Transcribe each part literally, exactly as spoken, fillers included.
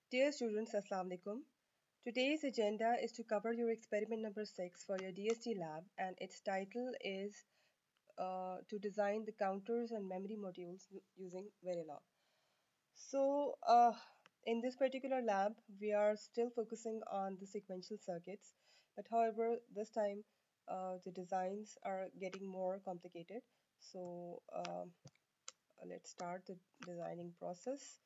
Dear students, Assalamu alaikum. Today's agenda is to cover your experiment number six for your D S T lab, and its title is uh, to design the counters and memory modules using Verilog. So, uh, in this particular lab, we are still focusing on the sequential circuits, but however, this time uh, the designs are getting more complicated. So, um, let's start the designing process.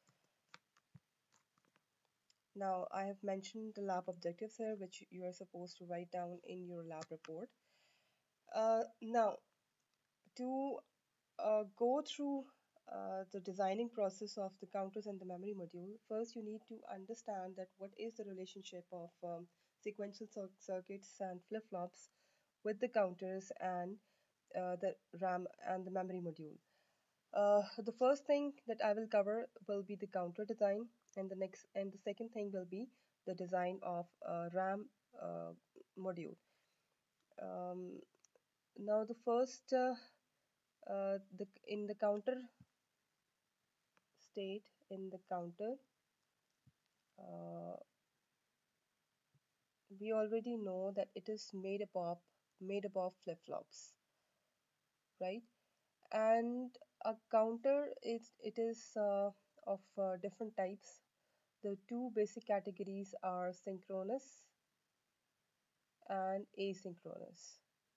Now, I have mentioned the lab objectives here, which you are supposed to write down in your lab report. Uh, now, to uh, go through uh, the designing process of the counters and the memory module, first you need to understand that what is the relationship of um, sequential cir circuits and flip-flops with the counters and uh, the RAM and the memory module. Uh, the first thing that I will cover will be the counter design, and the next and the second thing will be the design of a RAM uh, module. Um, Now, the first uh, uh, the in the counter state in the counter, uh, we already know that it is made up of made up of flip-flops, right? And a counter is it is uh, of uh, different types. The two basic categories are synchronous and asynchronous,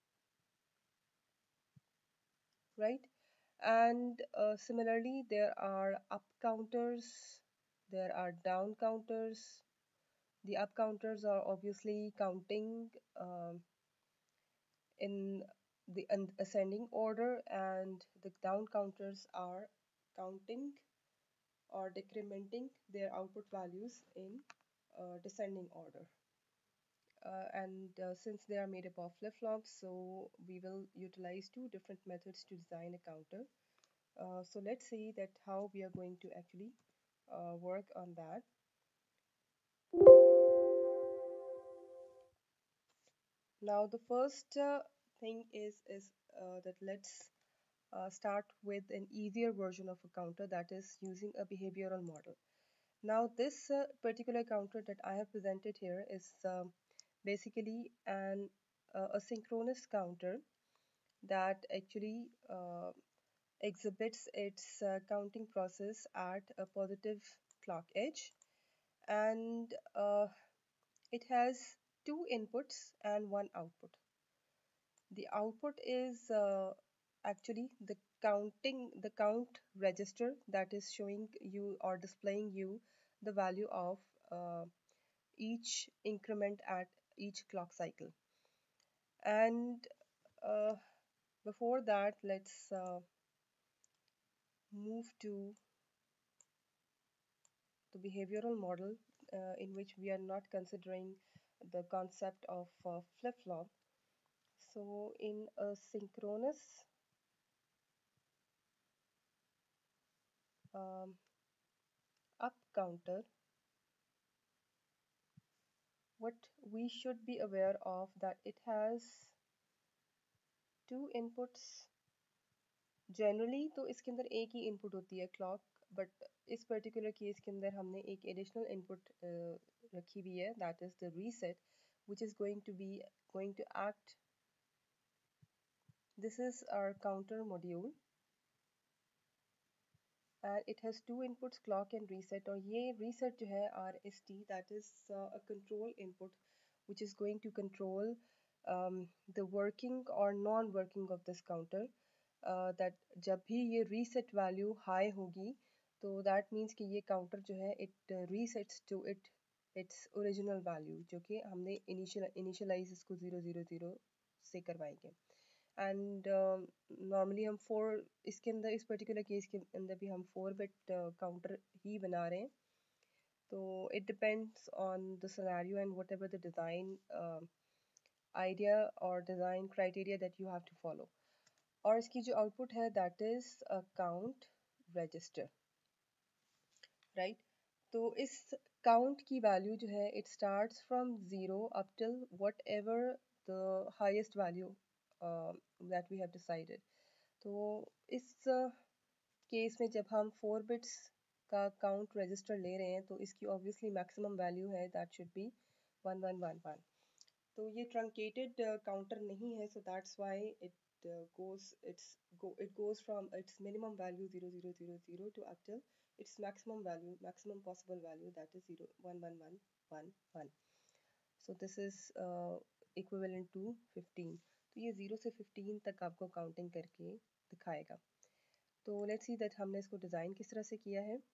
right? And uh, similarly, there are up counters, there are down counters. The up counters are obviously counting um, in the ascending order, and the down counters are counting or decrementing their output values in uh, descending order. Uh, and uh, since they are made up of flip-flops, so we will utilize two different methods to design a counter. Uh, so let's see that how we are going to actually uh, work on that. Now the first uh, thing is is uh, that let's uh, start with an easier version of a counter, that is using a behavioral model. Now this uh, particular counter that I have presented here is um, basically an uh, a synchronous counter that actually uh, exhibits its uh, counting process at a positive clock edge, and uh, it has two inputs and one output. The output is uh, actually the counting the count register that is showing you or displaying you the value of uh, each increment at each clock cycle. And uh, before that, let's uh, move to the behavioral model, uh, in which we are not considering the concept of uh, flip-flop. So in a synchronous um, up counter, what we should be aware of that it has two inputs. Generally तो इसके अंदर एक ही input होती है clock, but इस particular case के अंदर हमने एक एडिशनल इनपुट रखी हुई है, that is the reset, which is going to be going to act. This is our counter module and it has two inputs, clock and reset. और ये reset जो है R S T, that is uh, a control input which is going to control um, the working or non-working of this counter. Uh, that जब भी ये reset value high होगी, तो that means कि ये counter जो है it uh, resets to it its original value, जो कि हमने initial initialize इसको zero zero zero से करवाएंगे. एंड नॉर्मली हम फोर इसके अंदर इस पर्टिकुलर केस के अंदर भी हम फोर बिट काउंटर ही बना रहे हैं. तो it depends on the scenario and whatever the design idea और design criteria that you have to follow. और इसकी जो आउटपुट है that is a count register, right. तो इस काउंट की वैल्यू जो है it starts from zero up till whatever the highest value that we have decided. तो इस केस में जब हम फोर बिट्स का काउंट रजिस्टर ले रहे हैं तो इसकी ऑब्वियसली मैक्सिमम वैल्यू है that should be one one one one. तो ये ट्रंकेटेड काउंटर नहीं है, so that's why it goes it's go it goes from its minimum value zero zero zero zero to up till its maximum value, maximum possible value, that is zero one one one one one. So this is uh, equivalent to fifteen. तो ये zero से fifteen तक आपको counting करके दिखाएगा। तो let's see that हमने इसको डिज़ाइन किस तरह से किया है।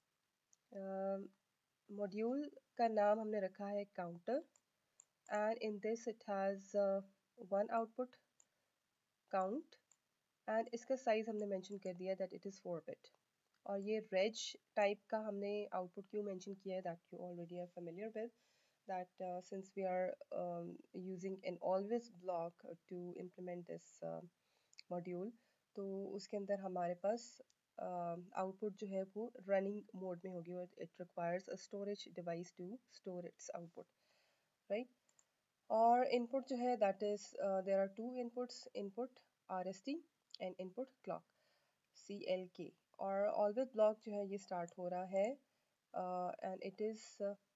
मॉड्यूल uh, का नाम हमने रखा है counter, and in this it has uh, one output count, and इसका साइज हमने मेंशन कर दिया that it is four bit। और ये reg टाइप का हमने आउटपुट क्यों मेंशन किया है, that you already are familiar with, that uh, since we are um, using an always block to implement this uh, module, तो उसके अंदर हमारे पास आउटपुट uh, जो है वो रनिंग मोड में होगी और it requires a storage device to store its output, right? और इनपुट जो है that is there are two inputs, input RST and input clock CLK. और ऑलवेज ब्लॉक जो है ये स्टार्ट हो रहा है and it is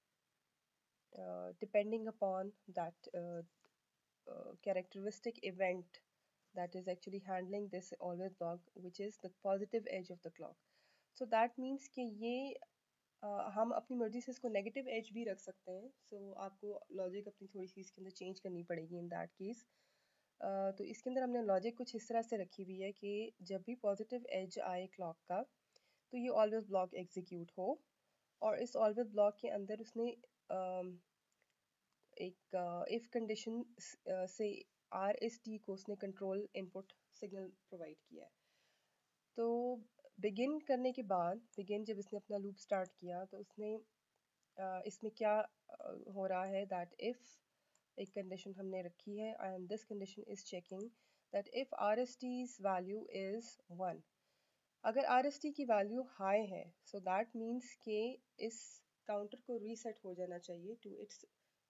depending upon that characteristic event that is actually handling this always block, which is the positive edge of the clock. So that means कि ये uh, हम अपनी मर्जी से इसको नेगेटिव एज भी रख सकते हैं। सो so, आपको लॉजिक अपनी थोड़ी सी इसके अंदर चेंज करनी पड़ेगी इन दैट केस। तो इसके अंदर हमने लॉजिक कुछ इस तरह से रखी हुई है कि जब भी पॉजिटिव एज आए क्लॉक का तो ये ऑलवेज ब्लॉक एग्जीक्यूट हो, और इस ऑलवेज ब्लॉक के अंदर उसने uh, एक इफ uh, कंडीशन uh, से आर एस टी को उसने कंट्रोल इनपुट सिग्नल प्रोवाइड किया है। तो बिगिन करने के बाद, बिगिन जब इसने अपना लूप स्टार्ट किया तो उसने uh, इसमें क्या uh, हो रहा है दैट इफ एक कंडीशन हमने रखी है and this condition is checking that if R S T's value is one. अगर आर एस टी की वैल्यू हाई है सो दैट मीन्स के इस काउंटर को रीसेट हो जाना चाहिए to it's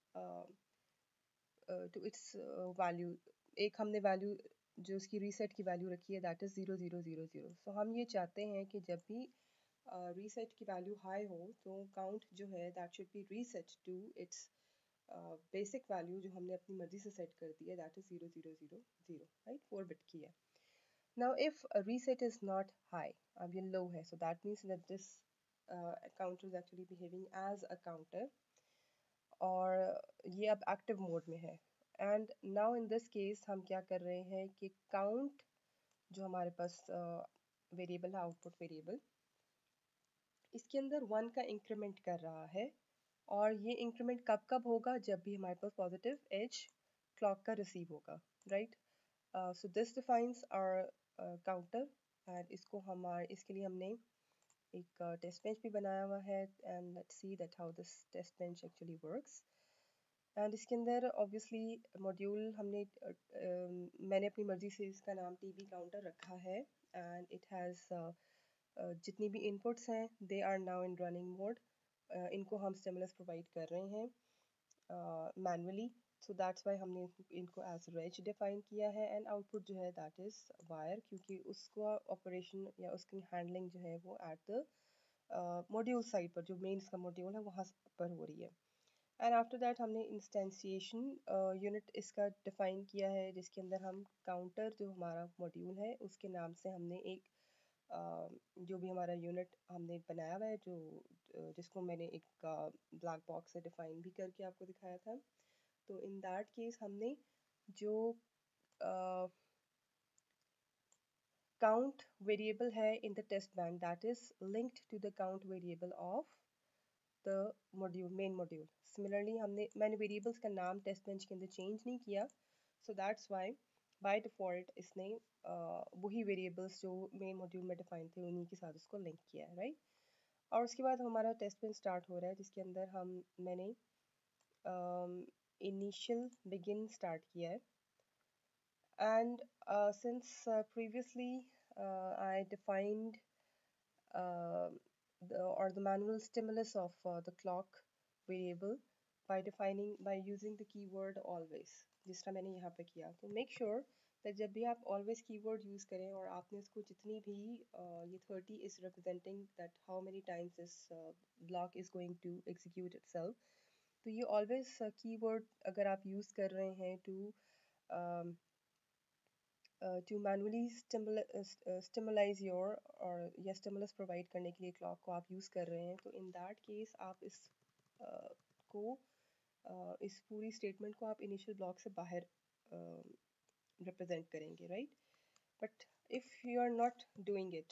to its value. एक हमने वैल्यू जो उसकी रीसेट की वैल्यू रखी है that is zero zero zero zero. So हम ये चाहते हैं कि जब भी रीसेट uh, की वैल्यू हाई हो तो काउंट जो है that should be reset to its basic value जो हमने अपनी मर्जी से सेट कर दी है, that is zero zero zero zero, right, four bit की है। Now if reset is not high, अब ये लो है, so that means that this counter is actually behaving as a counter और ये अब एक्टिव मोड में है। And now in this case हम क्या कर रहे हैं कि काउंट जो हमारे पास वेरिएबल है, आउटपुट वेरिएबल, इसके अंदर वन का इंक्रीमेंट कर रहा है। और ये इंक्रीमेंट कब कब होगा, जब भी हमारे पास पॉजिटिव एज क्लॉक का रिसीव होगा, right. So this defines our counter, and इसको हमारे इसके लिए हमने एक टेस्ट बेंच भी बनाया हुआ है, and let's see that how this test bench actually works. And इसके अंदर ऑब्वियसली मॉड्यूल हमने uh, uh, मैंने अपनी मर्जी से इसका नाम टीवी काउंटर रखा है, एंड इट हैज़ जितनी भी इनपुट्स हैं they are now in running mode. इनको हम स्टिमुलस प्रोवाइड कर रहे हैं मैनुअली, सो दैट्स वाई हमने इनको एज रेज डिफाइन किया है। एंड आउटपुट जो है दैट इज़ वायर, क्योंकि उसका ऑपरेशन या उसकी हैंडलिंग जो है वो एट द मॉड्यूल साइड पर, जो मेन इसका मॉड्यूल है वहाँ पर हो रही है। एंड आफ्टर दैट हमने इंस्टेंसिएशन यूनिट इसका डिफाइन किया है, जिसके अंदर हम काउंटर जो हमारा मॉड्यूल है उसके नाम से हमने एक uh, जो भी हमारा यूनिट हमने बनाया हुआ है, जो जिसको मैंने एक ब्लैक uh, बॉक्स से डिफाइन भी करके आपको दिखाया था। तो इन दैट केस हमने जो काउंट uh, वेरिएबल है in the test bank that is linked to the count variable of the module, main module. Similarly हमने मैंने वेरिएबल्स का नाम टेस्ट बेंच के अंदर चेंज नहीं किया, so that's why by default इसने uh, वही वेरिएबल्स जो मेन मॉड्यूल में डिफाइन थे उन्हीं के साथ उसको लिंक किया है, राइट। और उसके बाद हमारा टेस्ट बेंच स्टार्ट हो रहा है, जिसके अंदर हम मैंने इनिशियल बिगिन स्टार्ट किया है। And since previously I defined uh, the, or the manual stimulus of uh, the clock variable by defining by using the keyword always, जिस तरह मैंने यहाँ पे किया। तो make sure that जब भी आप always कीवर्ड यूज़ करें और आपने उसको जितनी भी uh, ये thirty is representing that how many times this uh, block is going to execute itself, तो ये always uh, कीवर्ड अगर आप यूज़ कर रहे हैं to um, uh, to manually stimula, uh, st- uh, stimulate your और या stimulus provide करने के लिए clock को आप यूज़ कर रहे हैं, तो in that case आप इस uh, को uh, इस पूरी स्टेटमेंट को आप इनिशियल ब्लॉक से बाहर रिप्रेजेंट uh, करेंगे, right? But if you are not doing it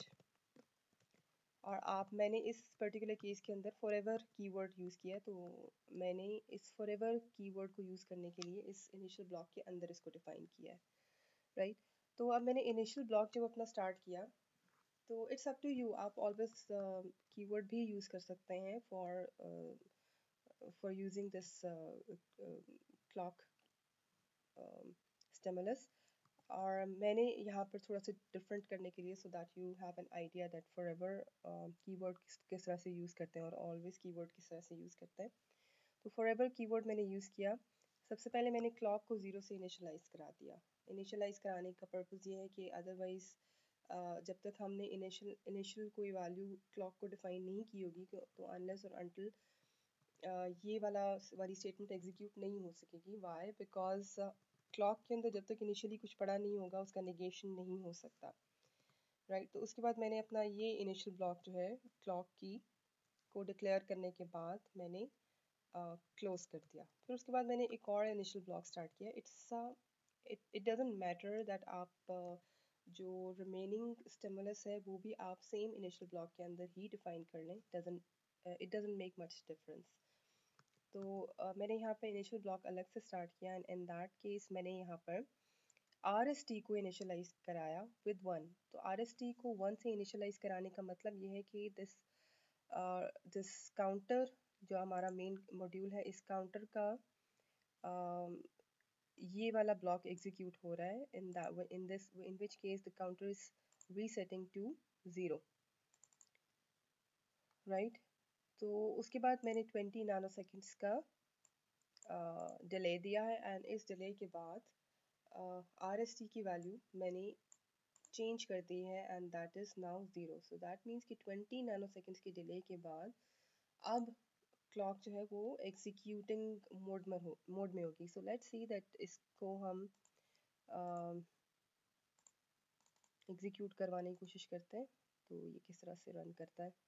और आप मैंने इस पर्टिकुलर केस के अंदर फॉरएवर कीवर्ड यूज़ किया, तो मैंने इस फॉरएवर कीवर्ड को यूज़ करने के लिए इस इनिशियल ब्लॉक के अंदर इसको डिफाइन किया है, राइट? तो अब मैंने इनिशियल ब्लॉक जब अपना स्टार्ट किया, तो इट्स अप टू यू, आप ऑलवेज कीवर्ड भी यूज़ कर सकते हैं for for using this clock stimulus. और मैंने यहाँ पर थोड़ा सा डिफरेंट करने के लिए, so that you have an idea that forever keyword किस किस तरह से यूज़ करते हैं और ऑलवेज कीवर्ड किस तरह से यूज़ करते हैं। तो फॉर एवर कीवर्ड मैंने यूज़ किया। सबसे पहले मैंने क्लॉक को ज़ीरो से इनिशलाइज करा दिया। इनिशलाइज कराने का पर्पज़ ये है कि अदरवाइज़ जब तक हमने इनिशियल इनिशियल कोई वैल्यू क्लॉक को डिफाइन नहीं की होगी, तो अनलेस और अनटिल ये वाला वाली स्टेटमेंट एग्जीक्यूट नहीं हो सकेगी। वाई? बिकॉज क्लॉक के अंदर जब तक इनिशियली कुछ पढ़ा नहीं होगा, उसका नेगेशन नहीं हो सकता, राइट right? तो उसके बाद मैंने अपना ये इनिशियल ब्लॉक जो है क्लॉक की को डिक्लेयर करने के बाद मैंने क्लोज uh, कर दिया। फिर उसके बाद मैंने एक और इनिशियल ब्लॉक स्टार्ट किया। It's it it doesn't matter that आप uh, जो रिमेनिंग स्टिमुलस है वो भी आप सेम इनिशियल ब्लॉक के अंदर ही डिफाइन कर लें। Doesn't it doesn't make much difference. तो uh, मैंने यहाँ पर इनिशियल ब्लॉक अलग से स्टार्ट किया एंड इन दैट केस मैंने यहाँ पर आर एस टी को इनिशलाइज कराया विद वन। तो आर एस टी को वन से इनिशलाइज कराने का मतलब ये है कि दिस दिस काउंटर जो हमारा मेन मॉड्यूल है, इस काउंटर का uh, ये वाला ब्लॉक एग्जीक्यूट हो रहा है in that in this in which case the counter is resetting to zero, right? तो उसके बाद मैंने ट्वेंटी नैनो सेकेंड्स का डिले uh, दिया है एंड इस डिले के बाद आर एस टी की वैल्यू मैंने चेंज कर दी है and that is now zero. So that means कि ट्वेंटी नैनो सेकेंड्स की डिले के बाद अब क्लॉक जो है वो एग्जीक्यूटिंग मोड में हो मोड में होगी। सो लेट्स सी दैट इसको हम एग्जीक्यूट uh, करवाने की कोशिश करते हैं, तो ये किस तरह से रन करता है।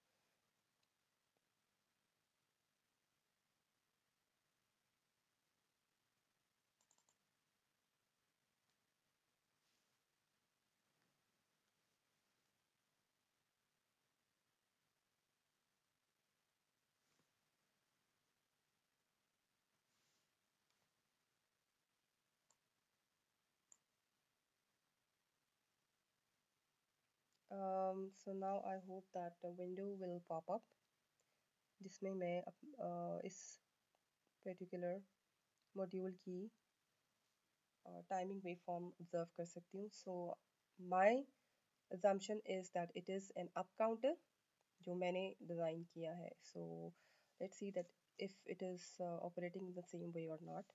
um, so now I hope that a window will pop up जिसमें मैं uh, इस पर्टिकुलर मॉड्यूल की टाइमिंग वेव फॉर्म ऑब्जर्व कर सकती हूँ। So my assumption is that it is an up counter जो मैंने डिज़ाइन किया है। So let's see that if it is uh, operating in the same way or not.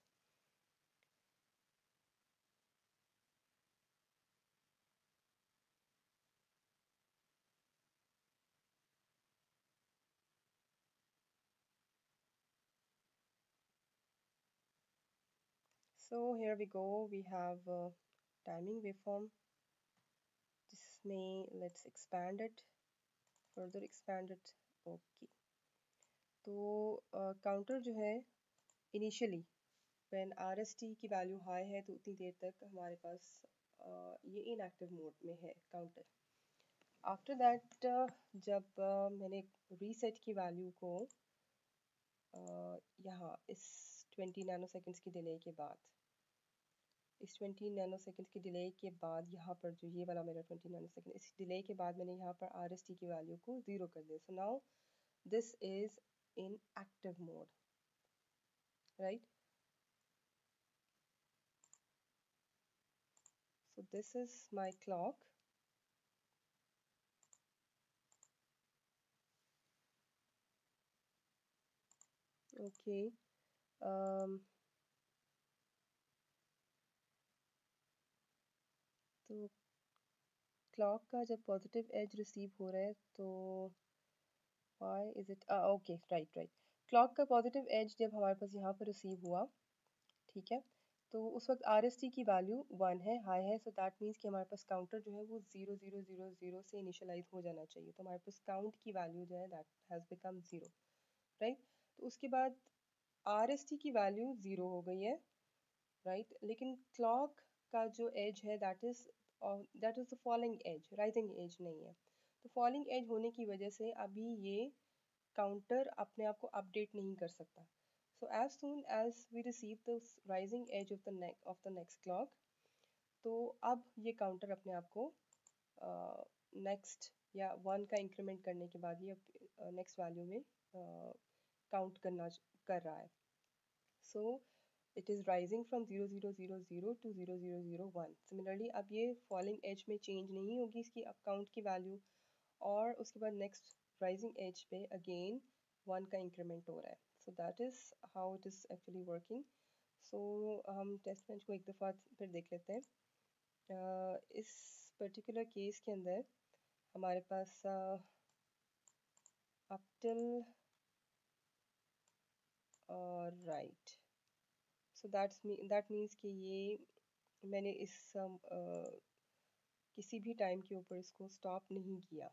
So here we go, we have uh, timing waveform. जिसमें let's expand it, further expand it. Okay, तो counter uh, जो है initially when R S T की value high है तो उतनी देर तक हमारे पास uh, ये इनएक्टिव मोड में है काउंटर। आफ्टर दैट uh, जब uh, मैंने रीसेट की वैल्यू को uh, यहाँ इस ट्वेंटी नैनो सेकेंड्स की डिले के बाद इस ट्वेंटी नैनो सेकेंड्स की डिले के बाद यहाँ पर जो ये वाला मेरा ट्वेंटी नैनो सेकेंड, इस डिले के बाद मैंने यहाँ पर आर एस टी की वैल्यू को ज़ीरो कर दिया। So now this is in active mode, right? So this is my clock. Okay, um, तो क्लॉक का जब पॉजिटिव एज रिसीव हो रहा है तो why is it okay right right clock का पॉजिटिव एज जब हमारे पास यहाँ पर रिसीव हुआ, ठीक है, तो उस वक्त आर एस टी की वैल्यू वन है, हाई है, सो दैट मीन्स कि हमारे पास काउंटर जो है वो ज़ीरो ज़ीरो ज़ीरो ज़ीरो से इनिशियलाइज हो जाना चाहिए, तो हमारे पास काउंट की वैल्यू जो है that has become zero, right. तो उसके बाद आर एस टी की वैल्यू ज़ीरो हो गई है, राइट, लेकिन क्लॉक का जो एज है that is that is the falling edge, rising edge नहीं है। तो फॉलिंग एज होने की वजह से अभी ये काउंटर अपने आप को अपडेट नहीं कर सकता। So as soon as we receive the rising edge of the neck of the next clock, तो अब ये काउंटर अपने आप को नेक्स्ट uh, या वन का इंक्रीमेंट करने के बाद ये नेक्स्ट uh, वैल्यू में काउंट uh, करना कर रहा है। सो it is rising from zero zero zero zero to zero zero zero one. Similarly अब ये falling edge में change नहीं होगी इसकी अकाउंट की वैल्यू, और उसके बाद next rising edge पे again वन का increment हो रहा है। So that is how it is actually working. So हम टेस्ट बेंच को एक दफ़ा फिर देख लेते हैं। uh, इस पर्टिकुलर केस के अंदर हमारे पास up till right, so that's that means कि ये मैंने इस um, uh, किसी भी टाइम के ऊपर इसको स्टॉप नहीं किया।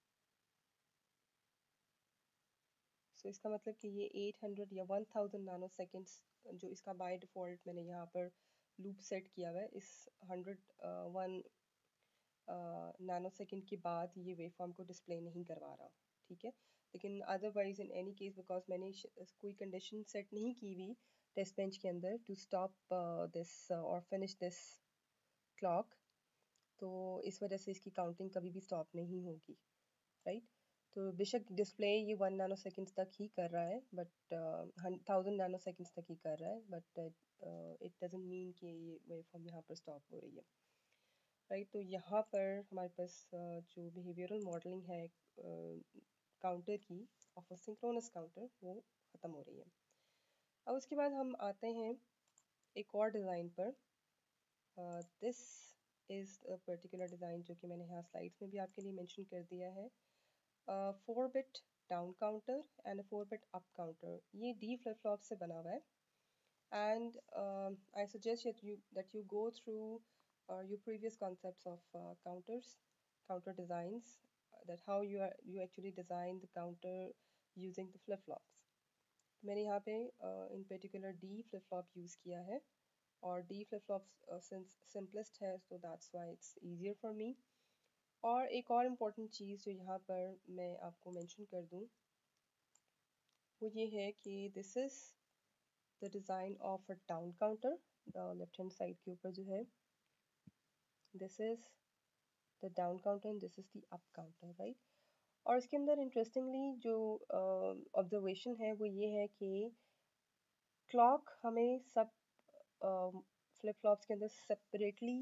सो so, इसका मतलब कि ये एट हंड्रेड या वन थाउज़ेंड नैनो सेकेंड्स जो इसका बाय डिफ़ॉल्ट मैंने यहाँ पर लूप सेट किया हुआ है, इस हंड्रेड वन नैनो सेकेंड के बाद ये वेव फॉर्म को डिस्प्ले नहीं करवा रहा, ठीक है। लेकिन otherwise in any case because मैंने कोई कंडीशन सेट नहीं की हुई टेस्ट बेंच के अंदर टू स्टॉप दिस और फिनिश दिस क्लॉक, तो इस वजह से इसकी काउंटिंग कभी भी स्टॉप नहीं होगी, राइट। तो बेशक डिस्प्ले ये वन नैनो सेकेंड्स तक ही कर रहा है, बट थाउजेंड नैनो सेकेंड्स तक ही कर रहा है, बट इट डजंट मीन कि ये वेव फॉर्म यहाँ पर स्टॉप हो रही है, राइट। तो यहाँ पर हमारे पास uh, जो बिहेवियरल मॉडलिंग है काउंटर uh, की ऑफ अ सिंक्रोनस काउंटर वो ख़त्म हो रही है। अब उसके बाद हम आते हैं एक और डिज़ाइन पर। This is a particular design जो कि मैंने यहाँ स्लाइड्स में भी आपके लिए मेंशन कर दिया है। Four bit down counter and four bit up counter, ये डी फ्लिप फ्लॉप से बना हुआ है, and I suggest that you that you go through your previous concepts of counters, counter designs, that how you are you actually design the counter using the flip flops. मैंने यहाँ पे in particular D flip flop use किया है, और D flip flop simplest है, so that's why it's easier for me. और एक और इम्पोर्टेंट चीज़ जो यहाँ पर मैं आपको मेंशन कर दूँ वो ये है कि this is the design of a down counter, left hand side के ऊपर जो है this is the down counter and this is the up counter, right. और इसके अंदर इंटरेस्टिंगली जो ऑब्जर्वेशन uh, है वो ये है कि क्लॉक हमें सब फ्लिप uh, फ्लॉप्स के अंदर सेपरेटली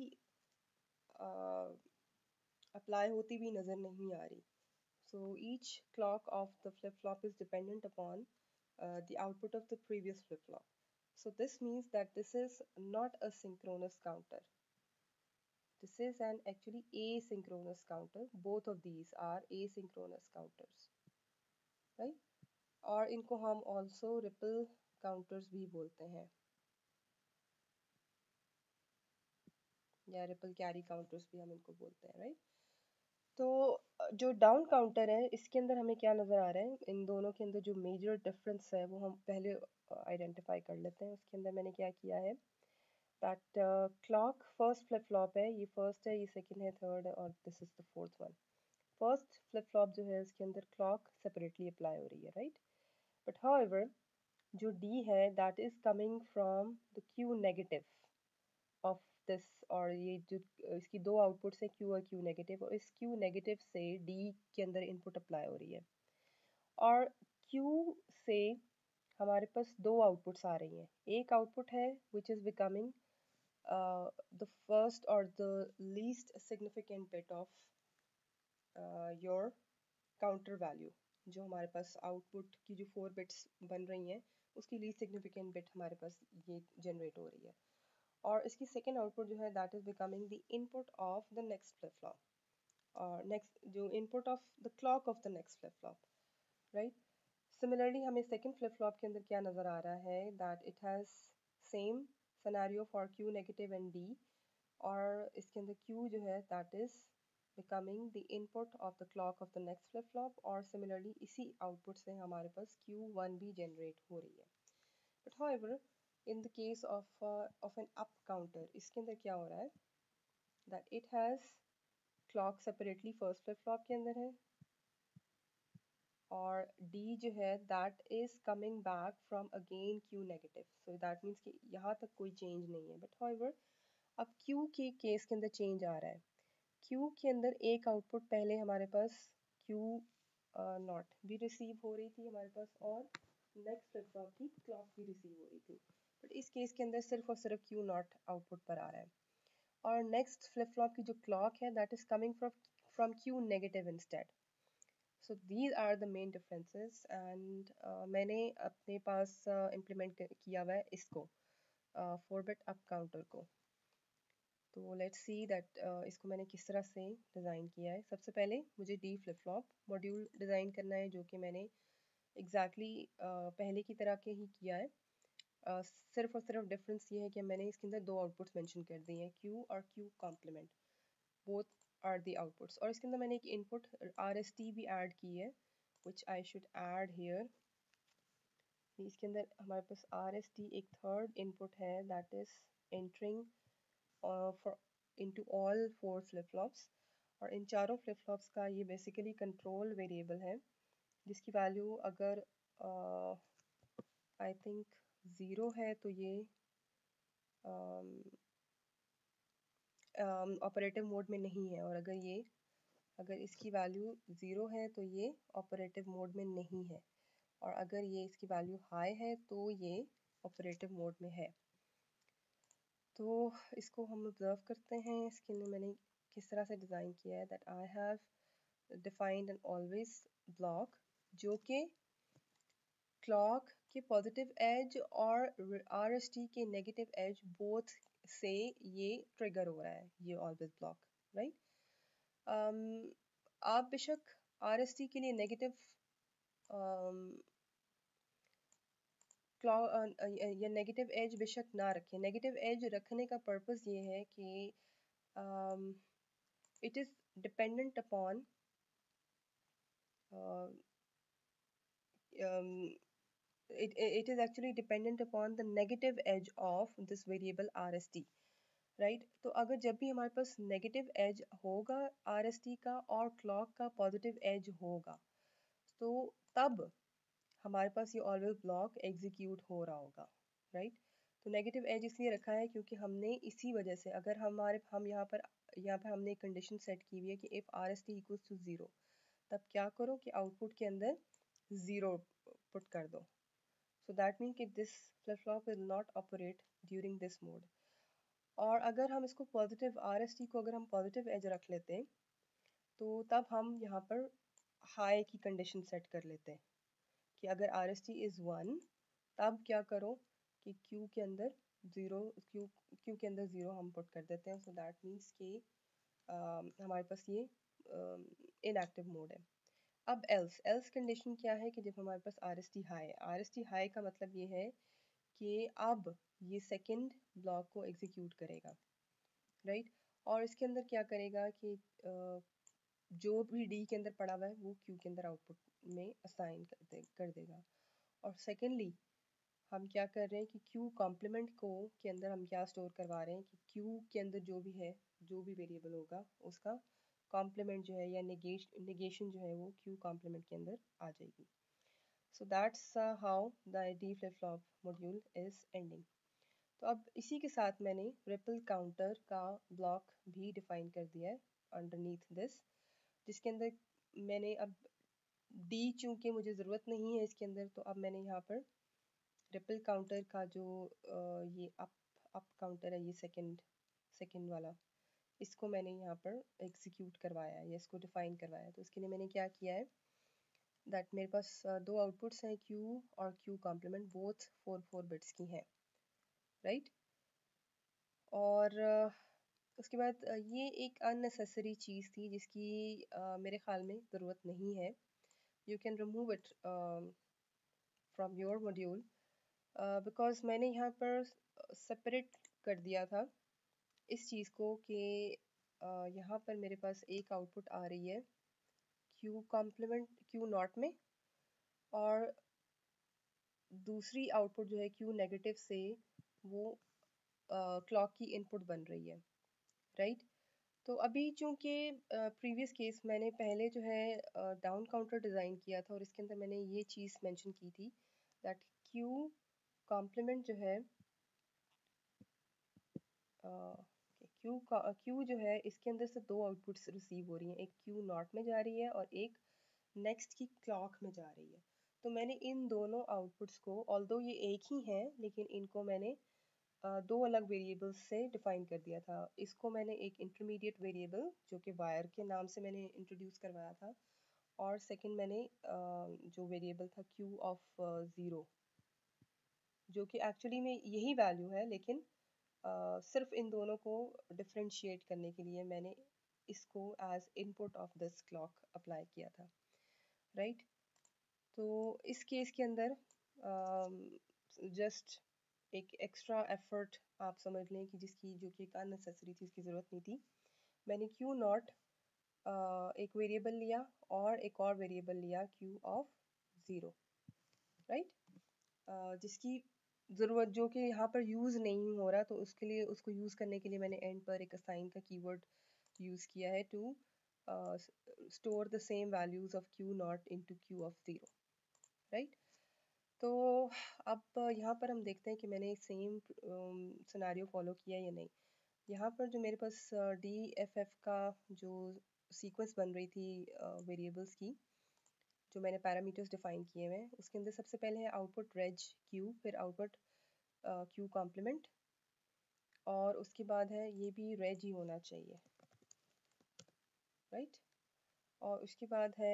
अप्लाई होती भी नज़र नहीं आ रही। So each clock of the flip-flop is dependent upon uh, the output of the previous flip-flop. So this means that this is not a synchronous counter. This is an actually asynchronous counter. Both of these are asynchronous counters, right? और इनको हम also ripple counters भी बोलते हैं, या ripple carry counters भी हम इनको बोलते हैं, right? तो जो डाउन काउंटर है इसके अंदर हमें क्या नज़र आ रहा है, इन दोनों के अंदर जो मेजर डिफरेंस है वो हम पहले आइडेंटिफाई कर लेते हैं। उसके अंदर मैंने क्या किया है that clock first flip flop है, ये फर्स्ट है, ये सेकंड है, थर्ड है, और this is the fourth one. First flip flop जो है उसके अंदर क्लॉक सेपरेटली अप्लाई हो रही है, राइट। बट हाउएवर जो डी है that is coming from the Q negative of this, और ये जो इसकी दो आउटपुट्स हैं क्यू और क्यू नेगेटिव, और इस क्यू नेगेटिव से डी के अंदर इनपुट अप्लाई हो रही है, और क्यू से हमारे पास दो आउटपुट्स आ रही हैं। एक आउटपुट है which is becoming the first और the least significant bit of your counter value, जो हमारे पास आउटपुट की जो फोर बिट्स बन रही हैं उसकी लीस्ट सिग्निफिकेंट बिट हमारे पास ये जनरेट हो रही है। और इसकी सेकेंड आउटपुट जो है that is becoming the input of the next flip flop, और नेक्स्ट जो input of the clock of the next flip flop, right. Similarly हमें सेकेंड फ्लिप फ्लॉप के अंदर क्या नज़र आ रहा है, that it has same scenario for Q negative and D, और इसके अंदर क्यू जो है that is becoming the input of the clock of the next flip flop, और सिमिलरली इसी आउटपुट से हमारे पास क्यू वन भी जनरेट हो रही है। But however in the case of of an up counter, इसके अंदर क्या हो रहा है, that it has clock separately first flip flop के अंदर है, और D जो है that is coming back from again Q negative, so that means कि यहाँ तक कोई चेंज नहीं है। बट हाउएवर अब Q के केस के अंदर चेंज आ रहा है। Q के अंदर एक आउटपुट पहले हमारे पास Q नॉट भी रिसीव हो रही थी हमारे पास, और नेक्स्ट फ्लिप फ्लॉप की क्लॉक भी रिसीव हो रही थी। बट इस केस के अंदर सिर्फ और सिर्फ Q नॉट आउटपुट पर आ रहा है, और नेक्स्ट फ्लिप फ्लॉप की जो क्लॉक है that is coming from from Q negative instead. So these are the main differences, and मैंने अपने पास इम्प्लीमेंट uh, किया हुआ है इसको फोर बिट अप काउंटर को। तो लेट्स सी दैट इसको मैंने किस तरह से डिज़ाइन किया है। सबसे पहले मुझे D flip flop module design करना है, जो कि मैंने एग्जैक्टली exactly, uh, पहले की तरह के ही किया है। uh, सिर्फ और सिर्फ डिफरेंस ये है कि मैंने इसके अंदर दो आउटपुट्स मेंशन कर दिए हैं, क्यू और Q complement, both are the outputs. और इसके अंदर मैंने एक इनपुट आर एस टी भी ऐड की है, which I should add here। इसके अंदर हमारे पास आर एस टी एक थर्ड इनपुट है that is entering for into all four flip flops, और इन चारों फ्लिप फ्लॉप्स का ये बेसिकली कंट्रोल वेरिएबल है, जिसकी वैल्यू अगर आई थिंक ज़ीरो है तो ये ऑपरेटिव um, मोड में नहीं है, और अगर ये अगर इसकी वैल्यू ज़ीरो है तो ये ऑपरेटिव मोड में नहीं है, और अगर ये इसकी वैल्यू हाई है तो ये ऑपरेटिव मोड में है। तो इसको हम ऑब्जर्व करते हैं। इसके लिए मैंने किस तरह से डिज़ाइन किया है, that I have defined an always block, जो कि क्लॉक के पॉजिटिव एज और आर एस टी के नेगेटिव एज बोथ से ये ट्रिगर हो रहा है, ये ऑलवेज ब्लॉक, राइट। आप बेशक आर एस टी के लिए नेगेटिव क्लॉक या नेगेटिव एज बेशक ना रखें। नेगेटिव एज रखने का पर्पस ये है कि it is dependent upon it, it is actually dependent upon the negative edge of this variable R S T, right right? तो अगर जब भी हमारे पास नेगेटिव एज होगा आर एस टी का और क्लॉक का पॉजिटिव एज होगा, तो तब हमारे पास ये ऑलवेज ब्लॉक एग्जीक्यूट हो रहा होगा, राइट right? तो नेगेटिव एज इसलिए रखा है क्योंकि हमने इसी वजह से, अगर हमारे हम यहाँ पर यहाँ पर हमने कंडीशन सेट की हुई है कि if R S T equals to zero, तब क्या करो कि आउटपुट के अंदर ज़ीरो पुट कर दो। सो दैट मीन कि this flip flop will not operate during this mode. और अगर हम इसको पॉजिटिव आर एस टी को अगर हम पॉजिटिव एज रख लेते हैं, तो तब हम यहाँ पर हाई की कंडीशन सेट कर लेते हैं कि अगर R S T is one, तब क्या करो कि क्यू के अंदर ज़ीरो, क्यू क्यू के अंदर ज़ीरो हम पुट कर देते हैं। सो दैट मीन्स कि हमारे पास ये इनएक्टिव मोड है। अब एल्स एल्स कंडीशन क्या है कि जब हमारे पास R S T high, R S T high का मतलब ये है कि अब ये सेकेंड ब्लॉक को एग्जीक्यूट करेगा, राइट right? और इसके अंदर क्या करेगा कि uh, जो भी डी के अंदर पड़ा हुआ है वो क्यू के अंदर आउटपुट में असाइन कर दे कर देगा। और सेकेंडली हम क्या कर रहे हैं कि क्यू कॉम्प्लीमेंट को के अंदर हम क्या स्टोर करवा रहे हैं कि क्यू के अंदर जो भी है, जो भी वेरिएबल होगा उसका कॉम्प्लीमेंट जो है या नेगेशन नेगेशन जो है वो क्यू कॉम्प्लीमेंट के अंदर आ जाएगी। So that's how the D flip flop module is ending. तो अब इसी के साथ मैंने रिपल काउंटर का ब्लॉक भी डिफाइन कर दिया है अंडरनीथ दिस, जिसके अंदर मैंने अब डी चूँकि मुझे ज़रूरत नहीं है इसके अंदर, तो अब मैंने यहाँ पर रिपल काउंटर का जो uh, ये अप अप काउंटर है, ये सेकंड सेकंड वाला, इसको मैंने यहाँ पर एग्जीक्यूट करवाया है या इसको डिफाइन करवाया है। तो इसके लिए मैंने क्या किया है, दैट मेरे पास uh, दो आउटपुट्स हैं, क्यू और Q complement, both four four bits की हैं, राइट right? और uh, उसके बाद uh, ये एक अननेसेसरी चीज़ थी जिसकी uh, मेरे ख्याल में ज़रूरत नहीं है. You can remove it from your module, because मैंने यहाँ पर सेपरेट कर दिया था इस चीज़ को कि uh, यहाँ पर मेरे पास एक आउटपुट आ रही है क्यू कॉम्प्लीमेंट क्यू नॉट में, और दूसरी आउटपुट जो है क्यू नेगेटिव से वो क्लॉक uh, की इनपुट बन रही है, राइट right? तो अभी चूंकि प्रीवियस केस मैंने पहले जो है डाउन काउंटर डिज़ाइन किया था और इसके अंदर मैंने ये चीज़ मेंशन की थी दैट क्यू कॉम्प्लीमेंट जो है क्यू क्यू जो है इसके अंदर से दो आउटपुट्स रिसीव हो रही हैं, एक क्यू नॉट में जा रही है और एक नेक्स्ट की क्लॉक में जा रही है. तो मैंने इन दोनों आउटपुट्स को, ऑल्दो ये एक ही हैं, लेकिन इनको मैंने uh, दो अलग वेरिएबल्स से डिफाइन कर दिया था. इसको मैंने एक इंटरमीडिएट वेरिएबल जो कि वायर के नाम से मैंने इंट्रोड्यूस करवाया था, और सेकंड मैंने uh, जो वेरिएबल था क्यू ऑफ ज़ीरो, जो कि एक्चुअली में यही वैल्यू है, लेकिन uh, सिर्फ इन दोनों को डिफ्रेंशिएट करने के लिए मैंने इसको as input of this clock apply किया था, राइट right? तो इस केस के अंदर जस्ट um, एक एक्स्ट्रा एफर्ट आप समझ लें कि जिसकी जो कि एक अननेसेसरी थी, इसकी ज़रूरत नहीं थी. मैंने क्यू नॉट एक वेरिएबल लिया और एक और वेरिएबल लिया क्यू ऑफ ज़ीरो, राइट, जिसकी ज़रूरत जो कि यहाँ पर यूज़ नहीं हो रहा, तो उसके लिए उसको यूज़ करने के लिए मैंने एंड पर एक असाइन का कीवर्ड यूज़ किया है to store the same values of Q not into Q of zero, right. तो अब यहाँ पर हम देखते हैं कि मैंने सेम सिनेरियो फॉलो किया या नहीं. यहाँ पर जो मेरे पास डी एफ एफ का जो सीक्वेंस बन रही थी वेरिएबल्स uh, की, जो मैंने पैरामीटर्स डिफाइन किए हुए हैं, उसके अंदर सबसे पहले है आउटपुट रेज क्यू, फिर आउटपुट क्यू कॉम्प्लीमेंट, और उसके बाद है ये भी रेज ही होना चाहिए, राइट right? और उसके बाद है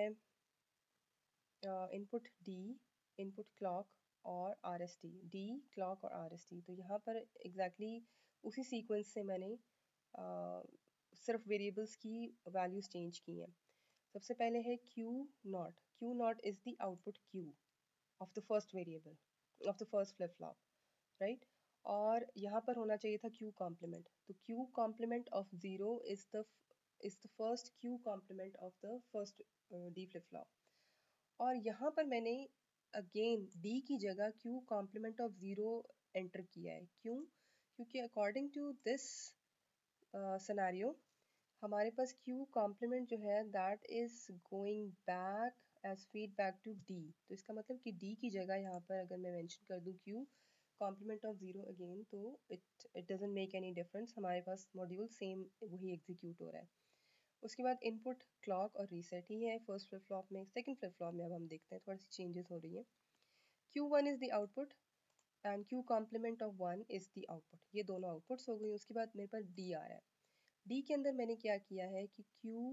इनपुट डी, इनपुट क्लॉक और R S T, D clock और आर एस टी. तो यहाँ पर एग्जैक्टली exactly उसी सीक्वेंस से मैंने uh, सिर्फ वेरिएबल्स की वैल्यूज चेंज की हैं. सबसे पहले है Q not. Q not is the output Q of the first variable of the first flip flop, right. और यहाँ पर होना चाहिए था क्यू कॉम्प्लीमेंट. तो Q complement of zero is the is the first Q complement of the first D flip flop. और यहाँ पर मैंने अगेन डी की जगह Q complement of zero enter किया है. क्यों? क्योंकि अकॉर्डिंग टू दिस सिनेरियो हमारे पास क्यू कॉम्प्लीमेंट जो है that is going back as feedback to D. तो इसका मतलब कि डी की जगह यहाँ पर अगर मैं मेंशन कर दूँ Q complement of zero again, तो it it doesn't make any difference, हमारे पास मॉड्यूल सेम वही एग्जीक्यूट हो रहा है. उसके बाद इनपुट क्लॉक और रीसेट ही है फर्स्ट फ्लिप फ्लॉप में. सेकंड फ्लिप फ्लॉप में अब हम देखते हैं थोड़ी सी चेंजेस हो रही है. Q one is the output and Q complement of one is the output. ये दोनों आउटपुट्स हो गई. उसके बाद मेरे पास डी आ रहा है. डी के अंदर मैंने क्या किया है कि क्यू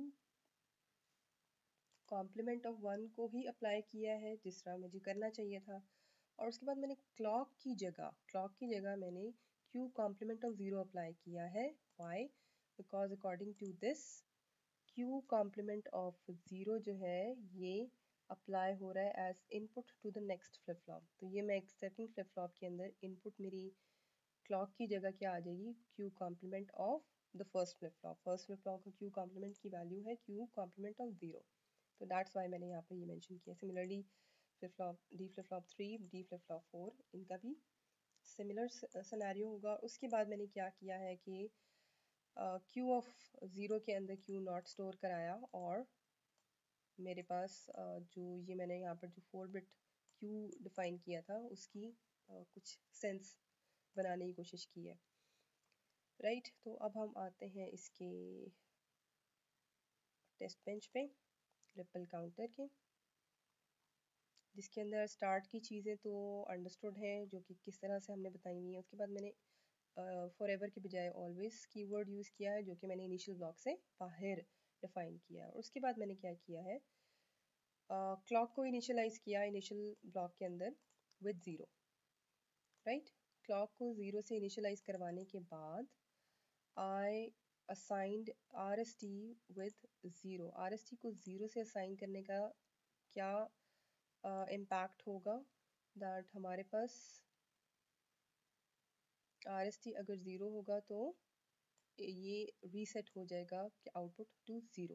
कॉम्प्लीमेंट ऑफ वन को ही अप्लाई किया है जिस तरह मुझे करना चाहिए था. और उसके बाद मैंने क्लॉक की जगह क्लॉक की जगह मैंने Q complement of zero apply किया है. Why? Because according to this Q complement of zero जो है ये अप्लाई हो रहा है as input to the next flip flop. तो ये मैं सेकंड फ्लिप फ्लॉप के अंदर इनपुट मेरी क्लॉक की जगह क्या आ जाएगी, Q complement of the first flip flop. First flip flop का क्यू कॉम्प्लीमेंट की वैल्यू है क्यू कॉम्प्लीमेंट ऑफ ज़ीरो. तो दैट्स वाई मैंने यहाँ पर ये मेंशन किया. Similarly flip flop D flip flop three, D flip flop four, इनका भी सिमिलर सिनेरियो होगा. उसके बाद मैंने क्या किया है कि क्यू ऑफ ज़ीरो के अंदर क्यू नॉट स्टोर कराया, और मेरे पास uh, जो ये मैंने यहाँ पर जो फोर बिट क्यू डिफाइन किया था उसकी uh, कुछ सेंस बनाने की कोशिश की है, राइट right? तो अब हम आते हैं इसके टेस्ट बेंच पे रिपल काउंटर के, जिसके अंदर स्टार्ट की चीज़ें तो अंडरस्टूड हैं जो कि किस तरह से हमने बताई हुई है. उसके बाद मैंने फॉर uh, एवर के बजाय ऑलवेज कीवर्ड यूज़ किया है जो कि मैंने इनिशियल ब्लॉक से बाहर डिफाइन किया. और उसके बाद मैंने क्या किया है, क्लॉक uh, को इनिशियलाइज किया इनिशियल ब्लॉक के अंदर विद ज़ीरो, राइट. क्लॉक को ज़ीरो से इनिशियलाइज करवाने के बाद I assigned R S T with zero. R S T को ज़ीरो से असाइन करने का क्या इम्पैक्ट होगा, दैट हमारे पास R S T अगर ज़ीरो होगा तो ये रीसेट हो जाएगा कि आउटपुट टू ज़ीरो.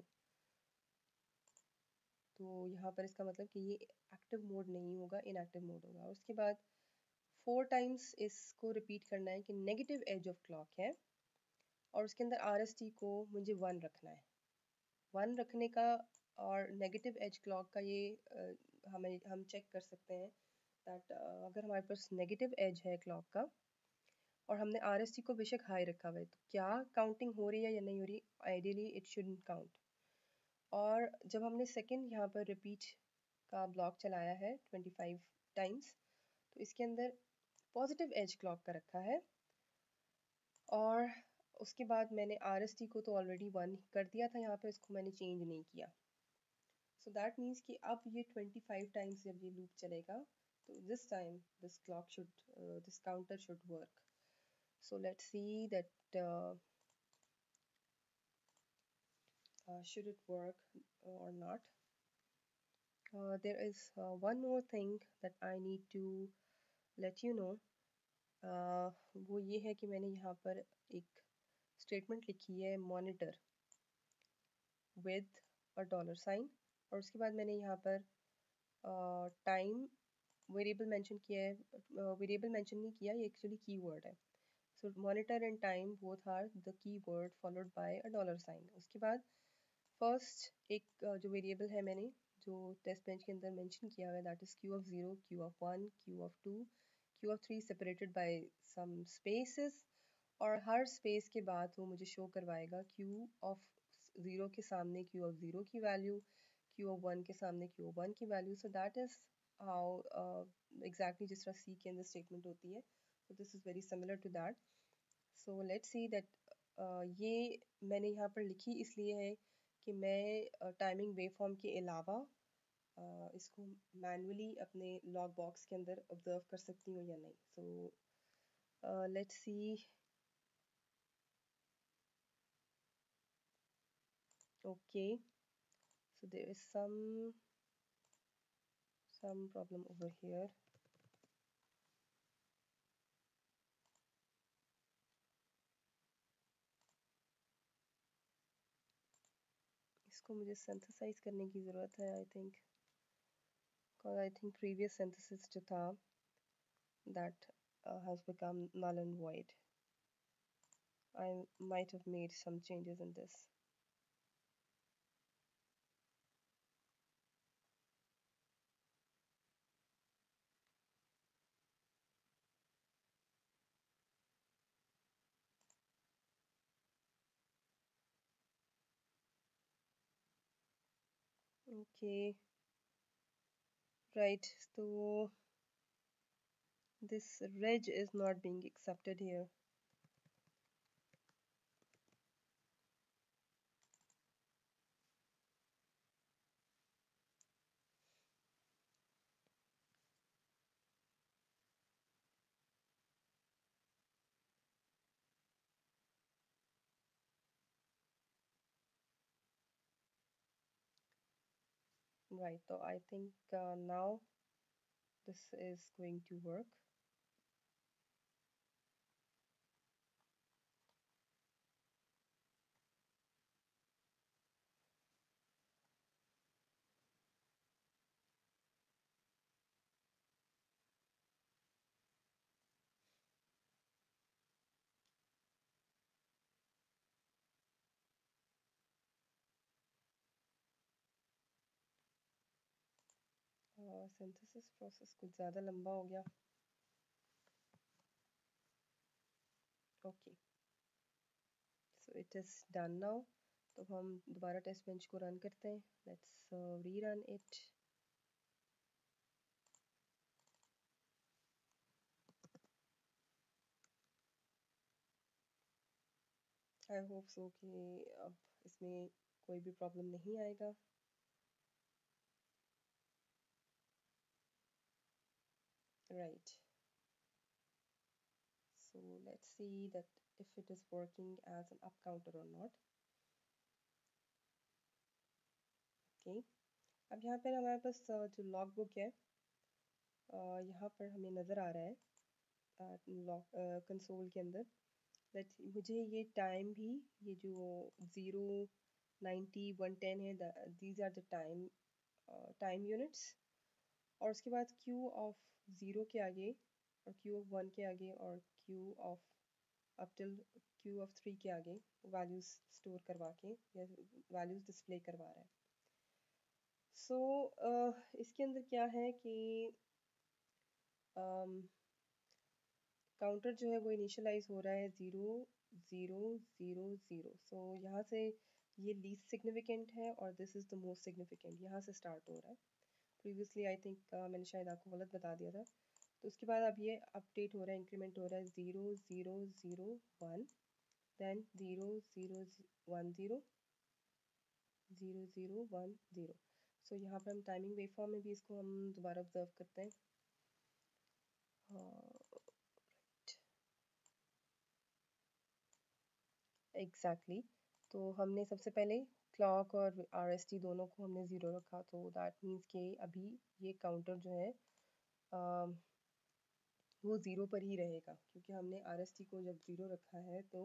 तो यहाँ पर इसका मतलब कि ये एक्टिव मोड नहीं होगा, इनएक्टिव मोड होगा. और उसके बाद फोर टाइम्स इसको रिपीट करना है कि नेगेटिव एज ऑफ क्लॉक है और उसके अंदर आर एस टी को मुझे वन रखना है. वन रखने का और नेगेटिव एज क्लॉक का ये uh, हमें हम चेक कर सकते हैं दैट uh, अगर हमारे पास नेगेटिव एज है क्लॉक का और हमने आर एस टी को बेशक हाई रखा हुआ है तो क्या काउंटिंग हो रही है या नहीं हो रही. Ideally it shouldn't count. और जब हमने सेकंड यहाँ पर रिपीट का ब्लॉक चलाया है ट्वेंटी फाइव टाइम्स तो इसके अंदर पॉजिटिव एज क्लॉक का रखा है और उसके बाद मैंने आर एस टी को तो ऑलरेडी वन कर दिया था, यहाँ पे इसको मैंने चेंज नहीं किया. सो दैट मीन्स कि अब ये ट्वेंटी फाइव टाइम्स जब ये लूप चलेगा तो this time this clock should this counter should work. So let's see that should it work or not. Uh, there is uh, one more thing that I need to let you know. uh, वो ये है कि मैंने यहाँ पर एक statement लिखी है monitor with a dollar sign और उसके बाद मैंने यहाँ पर टाइम वेरिएबल मेंशन किया है. वेरिएबल मेंशन नहीं किया, ये एक्चुअली कीवर्ड है. So monitor and time both are the keyword followed by a dollar sign. उसके बाद फर्स्ट एक uh, जो वेरिएबल है मैंने जो टेस्ट बेंच के अंदर मेंशन किया हुआ है that is Q of zero, Q of one, Q of two, Q of three separated by some spaces और हर स्पेस के बाद वो मुझे शो करवाएगा क्यू ऑफ ज़ीरो के सामने क्यू ऑफ ज़ीरो की वैल्यू, क्यू ऑफ वन के सामने क्यू ऑफ वन की value. So that is how exactly जिस तरह सी के अंदर स्टेटमेंट होती है. So this is very similar to that. So let's see that ये मैंने यहाँ पर लिखी इसलिए है कि मैं टाइमिंग वेव फॉर्म के अलावा uh, इसको मैनुअली अपने लॉग बॉक्स के अंदर ऑब्जर्व कर सकती हूँ या नहीं. So let's see. Okay, so there is some some problem over here. इसको मुझे synthesize करने की ज़रूरत है, I think, because I think previous synthesis जो था that uh, has become null and void. I might have made some changes in this. Okay, right. So this reg is not being accepted here. Right, so I think uh, now this is going to work. Synthesis process कुछ ज़्यादा लंबा हो गया. Okay, so it is done now. तो हम दोबारा test bench को run करते हैं. Let's rerun it. I hope so कि अब इसमें कोई भी प्रॉब्लम नहीं आएगा. Right, So let's see that if it is working as an up counter or not. Okay, अब यहाँ पर हमारे पास जो लॉग बुक है यहाँ पर हमें नज़र आ रहा है लॉग कंसोल के अंदर दैट मुझे ये टाइम भी ये जो ज़ीरो नाइन्टी वन टेन है these are the time time units और उसके बाद क्यू ऑफ ज़ीरो के आगे और क्यू ऑफ वन के आगे और Q of up till Q of three के आगे वैल्यूज़ स्टोर करवा के या वैल्यूज़ डिस्प्ले करवा रहा है। सो so, uh, इसके अंदर क्या है कि काउंटर um, जो है वो इनिशियलाइज हो रहा है zero zero zero zero so यहाँ से ये लीस्ट सिग्निफिकेंट है और this is the most significant यहाँ से स्टार्ट हो रहा है। प्रीवियसली आई थिंक मैंने शायद आपको गलत बता दिया था। तो उसके बाद अब ये अपडेट हो रहा है, इंक्रीमेंट हो रहा है zero zero zero one then zero zero one zero zero zero one zero. So यहाँ पर हम टाइमिंग वेवफॉर्म में भी इसको हम दोबारा ऑब्जर्व करते हैं। Exactly exactly. तो हमने सबसे पहले क्लॉक और आर एस टी दोनों को हमने ज़ीरो रखा, तो दैट मीन्स कि अभी ये काउंटर जो है आ, वो ज़ीरो पर ही रहेगा क्योंकि हमने आर एस टी को जब ज़ीरो रखा है तो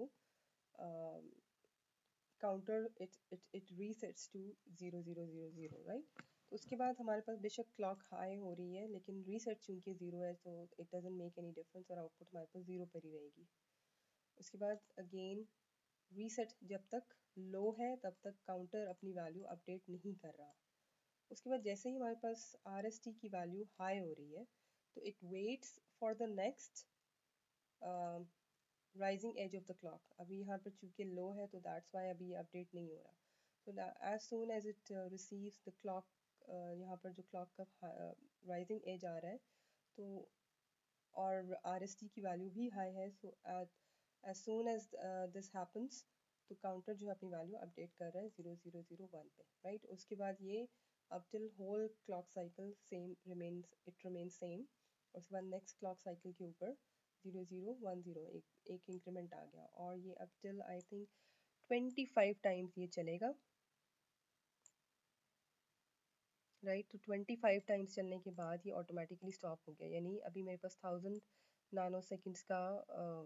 counter it it it resets to zero zero zero zero right. तो उसके बाद हमारे पास बेशक क्लॉक हाई हो रही है लेकिन रीसेट चूंकि ज़ीरो है तो it doesn't make any difference और आउटपुट हमारे पास ज़ीरो पर ही रहेगी। उसके बाद अगेन रीसेट जब तक लो है तब तक काउंटर अपनी वैल्यू अपडेट नहीं कर रहा। उसके बाद जैसे ही हमारे पास आर एस टी की वैल्यू हाई हो रही है तो it waits for the next rising edge of the clock. अभी यहाँ पर चूंकि लो है तो दैट्स वाई अभी अपडेट नहीं हो रहा। So as soon as it receives the clock, यहाँ पर जो क्लॉक का राइजिंग एज आ रहा है तो और आर एस टी की वैल्यू भी हाई है, so as soon as this happens तो काउंटर जो है अपनी वैल्यू अपडेट कर रहा है ज़ीरो ज़ीरो ज़ीरो वन पे राइट। उसके बाद ये अब till whole clock cycle same remains it remains same. उसके बाद नेक्स्ट क्लॉक साइकिल के ऊपर ज़ीरो ज़ीरो वन ज़ीरो एक एक इंक्रीमेंट आ गया और ये अब till I think twenty five times ये चलेगा राइट। तो ट्वेंटी फाइव टाइम्स चलने के बाद ये ऑटोमेटिकली स्टॉप हो गया, यानी अभी मेरे पास थाउजेंड नानो सेकेंड्स का uh,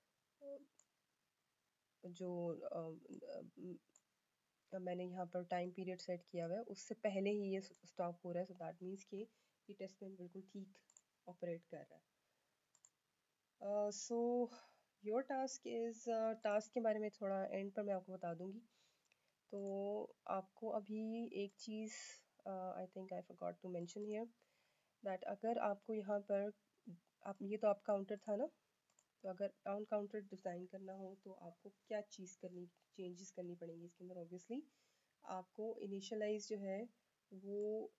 जो uh, मैंने यहाँ पर टाइम पीरियड सेट किया हुआ है उससे पहले ही ये स्टॉप हो रहा है। सो दैट मीन्स कि ये टेस्ट पेन बिल्कुल ठीक ऑपरेट कर रहा है। So your task is task के बारे में थोड़ा एंड पर मैं आपको बता दूंगी। तो आपको अभी एक चीज़ I think I forgot to mention here that अगर आपको यहाँ पर आप ये तो आप काउंटर था ना, तो अगर ऑन काउंटर डिज़ाइन करना हो तो आपको क्या चीज़ करनी चेंजेस करनी पड़ेंगी इसके अंदर। ऑब्वियसली आपको इनिशियलाइज जो है वो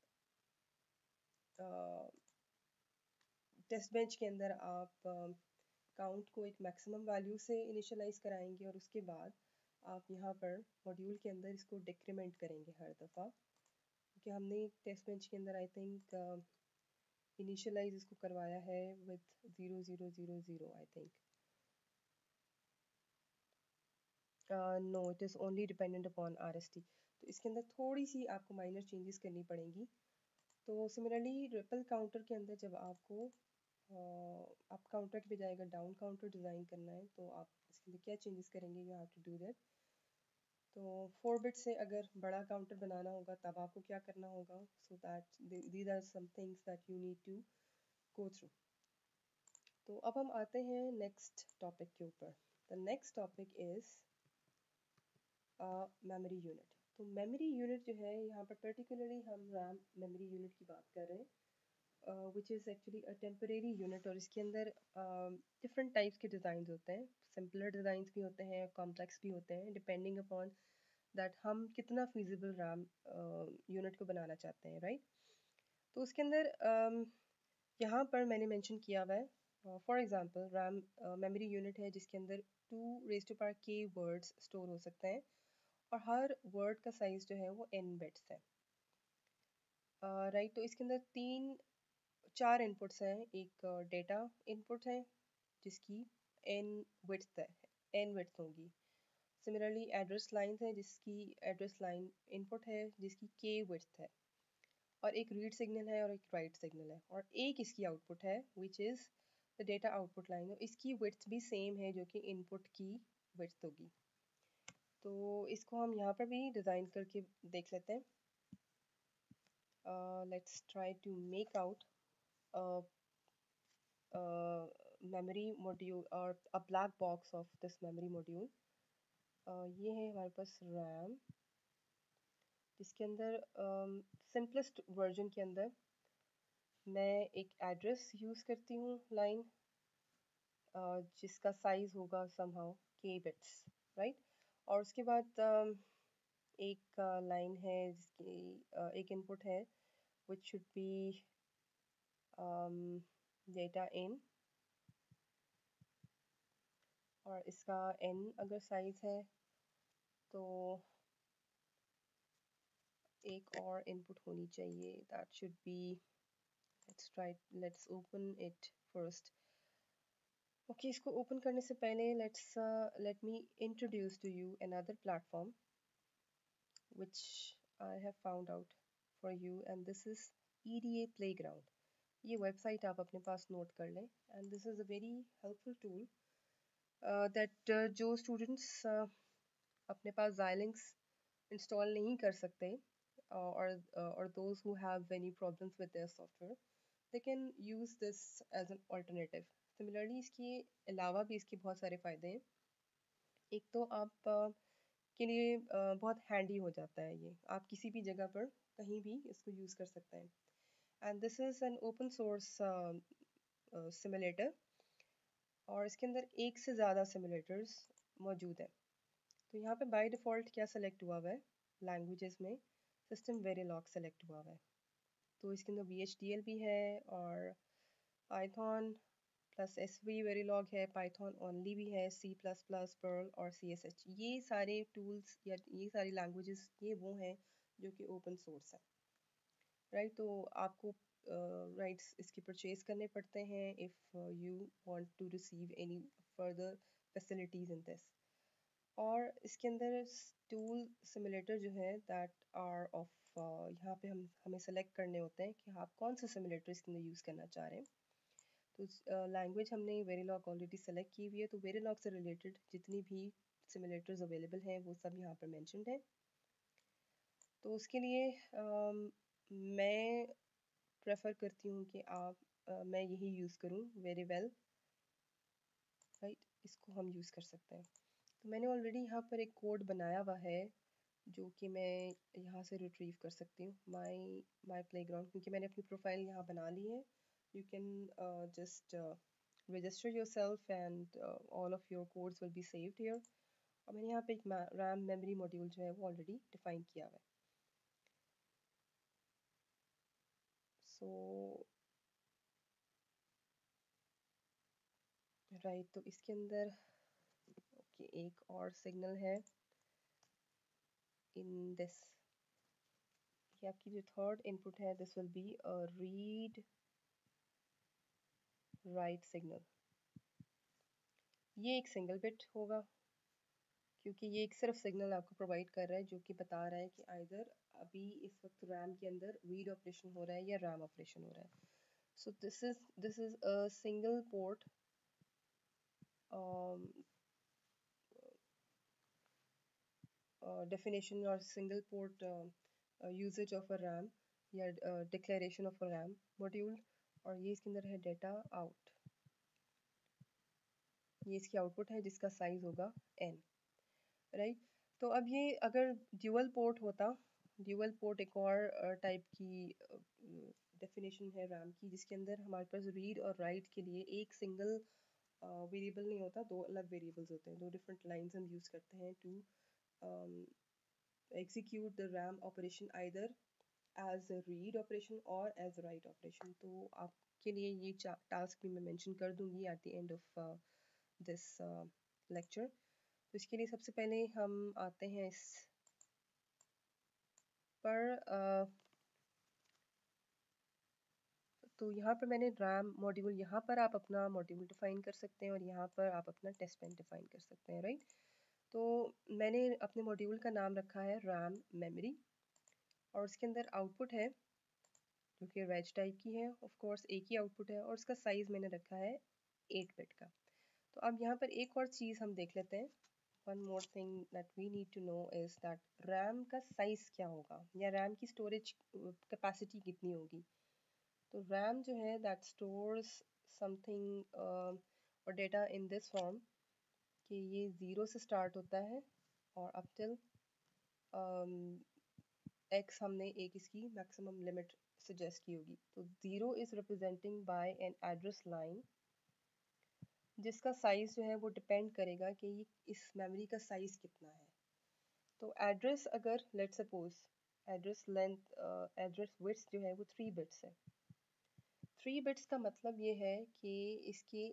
टेस्ट बेंच के अंदर आप काउंट को एक मैक्सिमम वैल्यू से इनिशियलाइज कराएंगे और उसके बाद आप यहाँ पर मॉड्यूल के अंदर इसको डिक्रीमेंट करेंगे हर दफ़ा, क्योंकि हमने टेस्ट बेंच के अंदर आई थिंक इनिशियलाइज इसको करवाया है with zero zero zero zero I think. No it is only dependent upon R S T. तो इसके अंदर थोड़ी सी आपको माइनर चेंजेस करनी पड़ेंगी। तो सिमिलरली रिपल काउंटर के अंदर जब आपको अप काउंटर के बजाय अगर डाउन काउंटर डिज़ाइन करना है तो आप इसके अंदर क्या चेंजेस करेंगे, you have to do that. तो फोर बिट से अगर बड़ा काउंटर बनाना होगा तब आपको क्या करना होगा, so that these are some things that you need to go through. तो अब हम आते हैं नेक्स्ट टॉपिक के ऊपर। The next topic is memory unit. तो मेमोरी यूनिट जो है यहाँ पर पर्टिकुलरली हम रैम मेमोरी यूनिट की बात कर रहे हैं, which is actually a temporary unit. और इसके अंदर डिफरेंट टाइप्स के डिज़ाइन होते हैं, सिंपलर डिज़ाइन भी होते हैं, कॉम्प्लेक्स भी होते हैं, डिपेंडिंग अपॉन दैट हम कितना फिजिबल रैम यूनिट को बनाना चाहते हैं राइट। तो उसके अंदर um, यहाँ पर मैंने मेंशन किया हुआ है for example RAM memory unit है जिसके अंदर टू रेज़ टू पावर के वर्ड्स स्टोर हो सकते हैं और हर वर्ड का साइज जो है वो एन बिट्स है राइट। uh, तो इसके अंदर तीन चार इनपुट्स हैं। एक डेटा uh, इनपुट है जिसकी n width है, n width होगी। सिमिलरली एड्रेस लाइन है जिसकी एड्रेस लाइन इनपुट है जिसकी k width है, और एक रीड सिग्नल है और एक राइट सिग्नल है, और एक इसकी आउटपुट है which is the data output line, और इसकी विड्थ भी सेम है जो कि इनपुट की विड्थ होगी। तो इसको हम यहाँ पर भी डिज़ाइन करके देख लेते हैं। Let's try to make out memory module और a black box of this memory module. ये है हमारे पास रैम, जिसके अंदर सिंपलेस्ट uh, वर्जन के अंदर मैं एक एड्रेस यूज़ करती हूँ लाइन, uh, जिसका साइज़ होगा समहाउ k बिट्स, राइट। और उसके बाद um, एक लाइन uh, है जिसकी uh, एक इनपुट है which should be data in, और इसका n अगर साइज़ है तो एक और इनपुट होनी चाहिए, that should be, let's try let's open it first. Okay, इसको ओपन करने से पहले let's let me introduce to you another platform which I have found out for you, and this is E D A Playground. ये website आप अपने पास note कर लें, and this is a very helpful tool uh, that uh, जो students uh, अपने पास Xilinx install नहीं कर सकते, uh, or uh, or those who have any problems with their software, they can use this as an alternative. Similarly, इसके अलावा भी इसके बहुत सारे फ़ायदे हैं। एक तो आप uh, के लिए uh, बहुत हैंडी हो जाता है, ये आप किसी भी जगह पर कहीं भी इसको यूज़ कर सकते हैं। And this is an open source simulator, और इसके अंदर एक से ज़्यादा सिमुलेटर्स मौजूद हैं। तो यहाँ पे बाय डिफ़ॉल्ट क्या सेलेक्ट हुआ हुआ है, लैंग्वेजेस में सिस्टम वेरिलॉग सेलेक्ट हुआ हुआ है। तो इसके अंदर वी एच डी एल भी है, और Python plus S V Verilog है, पाइथन ओनली भी है, सी प्लस प्लस, पर्ल और सी एस एच। ये सारे टूल्स या ये सारी लैंग्वेजेस ये वो हैं जो कि ओपन सोर्स है, राइट। तो आपको राइट्स uh, इसके परचेज करने पड़ते हैं if you want to receive any further facilities in this. और इसके अंदर टूल सिमुलेटर जो है दैट आर ऑफ, यहाँ पे हम हमें सेलेक्ट करने होते हैं कि आप कौन सा सिमुलेटर इसके अंदर यूज़ करना चाह रहे हैं। तो लैंग्वेज uh, हमने वेरिलॉग ऑलरेडी सेलेक्ट की हुई है, तो वेरिलॉग से रिलेटेड जितनी भी सिमुलेटर्स अवेलेबल हैं वो सब यहाँ पर मैंशनड है। तो उसके लिए um, मैं प्रेफर करती हूँ कि आप uh, मैं यही यूज़ करूँ, वेरी वेल, राइट। इसको हम यूज़ कर सकते हैं। तो मैंने ऑलरेडी यहाँ पर एक कोड बनाया हुआ है जो कि मैं यहाँ से रिट्रीव कर सकती हूँ, माई माई प्लेग्राउंड, क्योंकि मैंने अपनी प्रोफाइल यहाँ बना ली है। You can just register yourself and all of your codes will be saved here. और मैंने यहाँ पे एक रैम मेमोरी मॉड्यूल जो है वो ऑलरेडी डिफाइन किया हुआ है। सो राइट, तो इसके अंदर ओके okay, एक और सिग्नल है इन दिस, ये आपकी जो थर्ड इनपुट है, this will be a read write signal. ये एक सिंगल बिट होगा क्योंकि ये एक सिर्फ सिग्नल आपको प्रोवाइड कर रहा है जो कि बता रहा है कि आइदर अभी इस वक्त रैम के अंदर रीड ऑपरेशन हो रहा है या रैम ऑपरेशन हो रहा है। So this is this is a single port definition और single port usages of a RAM या declaration of a RAM module. और ये इसके अंदर है डेटा आउट, ये इसकी आउटपुट है जिसका साइज होगा n, राइट। तो अब ये अगर ड्यूअल पोर्ट होता, ड्यूअल पोर्ट एक और टाइप की डेफिनेशन है रैम की जिसके अंदर हमारे पास रीड और राइट के लिए एक सिंगल वेरिएबल नहीं होता, दो अलग वेरिएबल्स होते हैं, दो डिफरेंट लाइंस हम यूज़ करते हैं to execute the RAM operation either as a read operation or as a write operation। तो आपके लिए ये टास्क भी मैं मेंशन कर दूंगी at the end of this lecture. तो इसके लिए सबसे पहले हम आते हैं इस पर, uh, तो यहाँ पर मैंने रैम मॉड्यूल, यहाँ पर आप अपना मॉड्यूल डिफाइन कर सकते हैं और यहाँ पर आप अपना टेस्ट पेन डिफाइन कर सकते हैं, राइट। तो मैंने अपने मॉड्यूल का नाम रखा है रैम मेमोरी, और उसके अंदर आउटपुट है जो कि रेज टाइप की है, ऑफ कोर्स एक ही आउटपुट है, और उसका साइज़ मैंने रखा है एट बिट का। तो अब यहाँ पर एक और चीज़ हम देख लेते हैं। One more thing that we need to know is that RAM का साइज़ क्या होगा, या रैम की स्टोरेज कैपेसिटी कितनी होगी। तो रैम जो है दैट स्टोर्स समथिंग और डेटा इन दिस फॉर्म कि ये ज़ीरो से स्टार्ट होता है और अप टिल एक्स हमने एक इसकी मैक्सिमम लिमिट सजेस्ट की होगी। तो zero is representing by an address line, जिसका साइज़ जो है वो डिपेंड करेगा कि ये इस मेमोरी का साइज़ कितना है। तो एड्रेस अगर let suppose address length address width जो है वो थ्री बिट्स है। थ्री बिट्स का मतलब ये है कि इसकी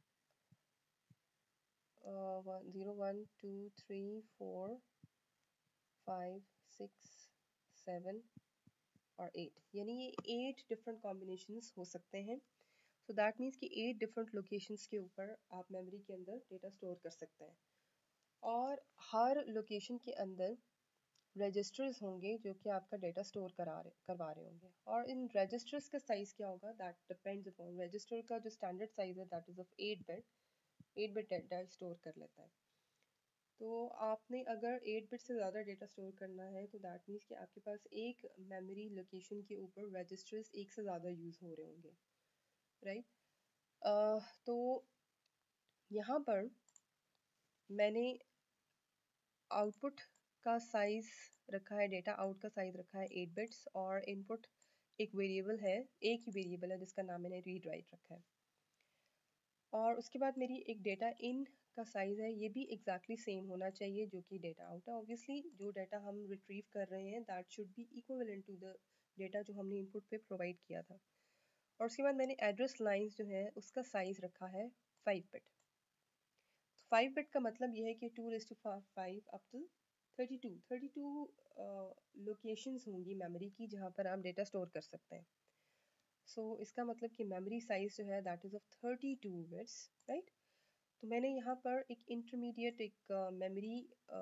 zero one two three four five six seven और एट, यानी ये एट डिफरेंट कॉम्बिनेशंस हो सकते हैं। सो दैट मीन्स कि एट डिफरेंट लोकेशंस के ऊपर आप मेमोरी के अंदर डेटा स्टोर कर सकते हैं, और हर लोकेशन के अंदर रजिस्टर्स होंगे जो कि आपका डेटा स्टोर करा रहे करवा रहे होंगे। और इन रजिस्टर्स का साइज़ क्या होगा दैट डिपेंड्स अपॉन रजिस्टर का जो स्टैंडर्ड साइज़ है that is of eight bit. Eight bit data store कर लेता है। तो आपने अगर एट बिट से ज़्यादा डेटा स्टोर करना है तो दैट मीन्स कि आपके पास एक मेमोरी लोकेशन के ऊपर रजिस्टर्स एक से ज़्यादा यूज़ हो रहे होंगे, राइट। uh, तो यहाँ पर मैंने आउटपुट का साइज़ रखा है, डेटा आउट का साइज़ रखा है एट बिट्स, और इनपुट एक वेरिएबल है, एक ही वेरिएबल है जिसका नाम मैंने रीड राइट रखा है। और उसके बाद मेरी एक डेटा इन का साइज़ है, ये भी एग्जैक्टली सेम होना चाहिए जो कि डेटा आउट है। ऑब्वियसली जो डेटा हम रिट्रीव कर रहे हैं that should be equivalent to the data जो हमने इनपुट पे प्रोवाइड किया था। और उसके बाद मैंने एड्रेस लाइंस जो है उसका साइज़ रखा है फाइव बिट। फाइव बिट का मतलब ये है कि two raise to five up to thirty two thirty two locations होंगी मेमोरी की जहाँ पर आप डेटा स्टोर कर सकते हैं। सो so, इसका मतलब कि मेमोरी साइज जो है that is of thirty two bits, right. तो मैंने यहाँ पर एक इंटरमीडिएट एक मेमोरी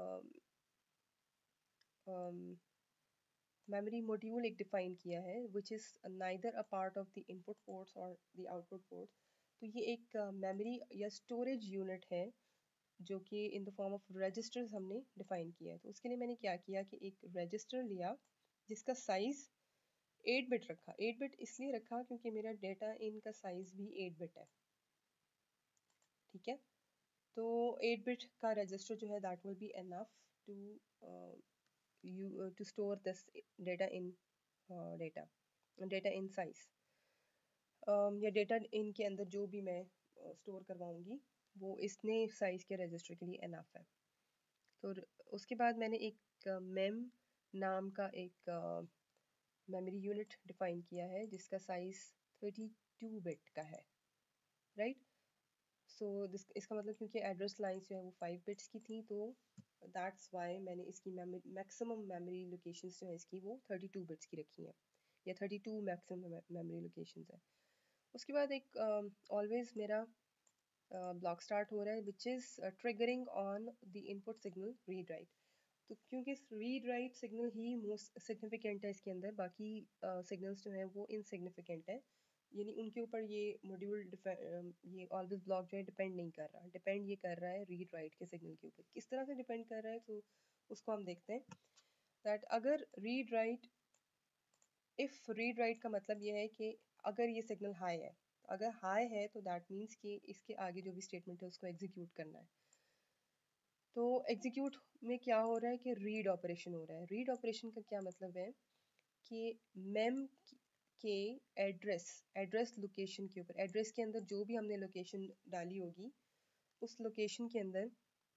मेमोरी मॉड्यूल एक डिफाइन किया है which is neither a part of the input ports और द आउटपुट पोर्ट्स। तो ये एक मेमोरी uh, या स्टोरेज यूनिट है जो कि in the form of registers हमने डिफाइन किया है। तो उसके लिए मैंने क्या किया कि एक रजिस्टर लिया जिसका साइज़ एट बिट रखा। एट बिट इसलिए रखा क्योंकि मेरा डेटा इन का साइज़ भी एट बिट है, ठीक है। तो एट बिट का रजिस्टर जो है that will be enough to you to store this data in data data in size, या डेटा इन के अंदर जो भी मैं स्टोर uh, करवाऊंगी वो इतने साइज़ के रजिस्टर के लिए एनफ है। तो उसके बाद मैंने एक मेम uh, नाम का एक मेमोरी यूनिट डिफाइन किया है जिसका साइज़ थर्टी टू बिट का है, राइट। सो दिस इसका मतलब क्योंकि एड्रेस लाइंस जो है वो फाइव बिट्स की थी तो दैट्स वाई मैंने इसकी मैक्सिमम मेमोरी लोकेशंस जो है इसकी वो थर्टी टू बिट्स की रखी हैं, या thirty two maximum memory locations है। उसके बाद एक ऑलवेज uh, मेरा ब्लॉक uh, स्टार्ट हो रहा है which is triggering on the input signal read write. तो क्योंकि रीड राइट सिग्नल ही मोस्ट सिग्निफिकेंट है इसके अंदर, बाकी सिग्नल्स uh, जो है वो इनसिग्निफिकेंट है, यानी उनके ऊपर ये मॉड्यूल ये ऑलवेज ब्लॉक जो है डिपेंड नहीं कर रहा। डिपेंड ये कर रहा है रीड राइट के सिग्नल के ऊपर। किस तरह से डिपेंड कर रहा है तो उसको हम देखते हैं दैट अगर read write if read write का मतलब ये है कि अगर ये सिग्नल हाई है, अगर हाई है तो दैट मीन्स कि इसके आगे जो भी स्टेटमेंट है उसको एग्जीक्यूट करना है। तो एग्जीक्यूट में क्या हो रहा है कि रीड ऑपरेशन हो रहा है। रीड ऑपरेशन का क्या मतलब है कि मेम के एड्रेस एड्रेस लोकेशन के ऊपर, एड्रेस के अंदर जो भी हमने लोकेशन डाली होगी उस लोकेशन के अंदर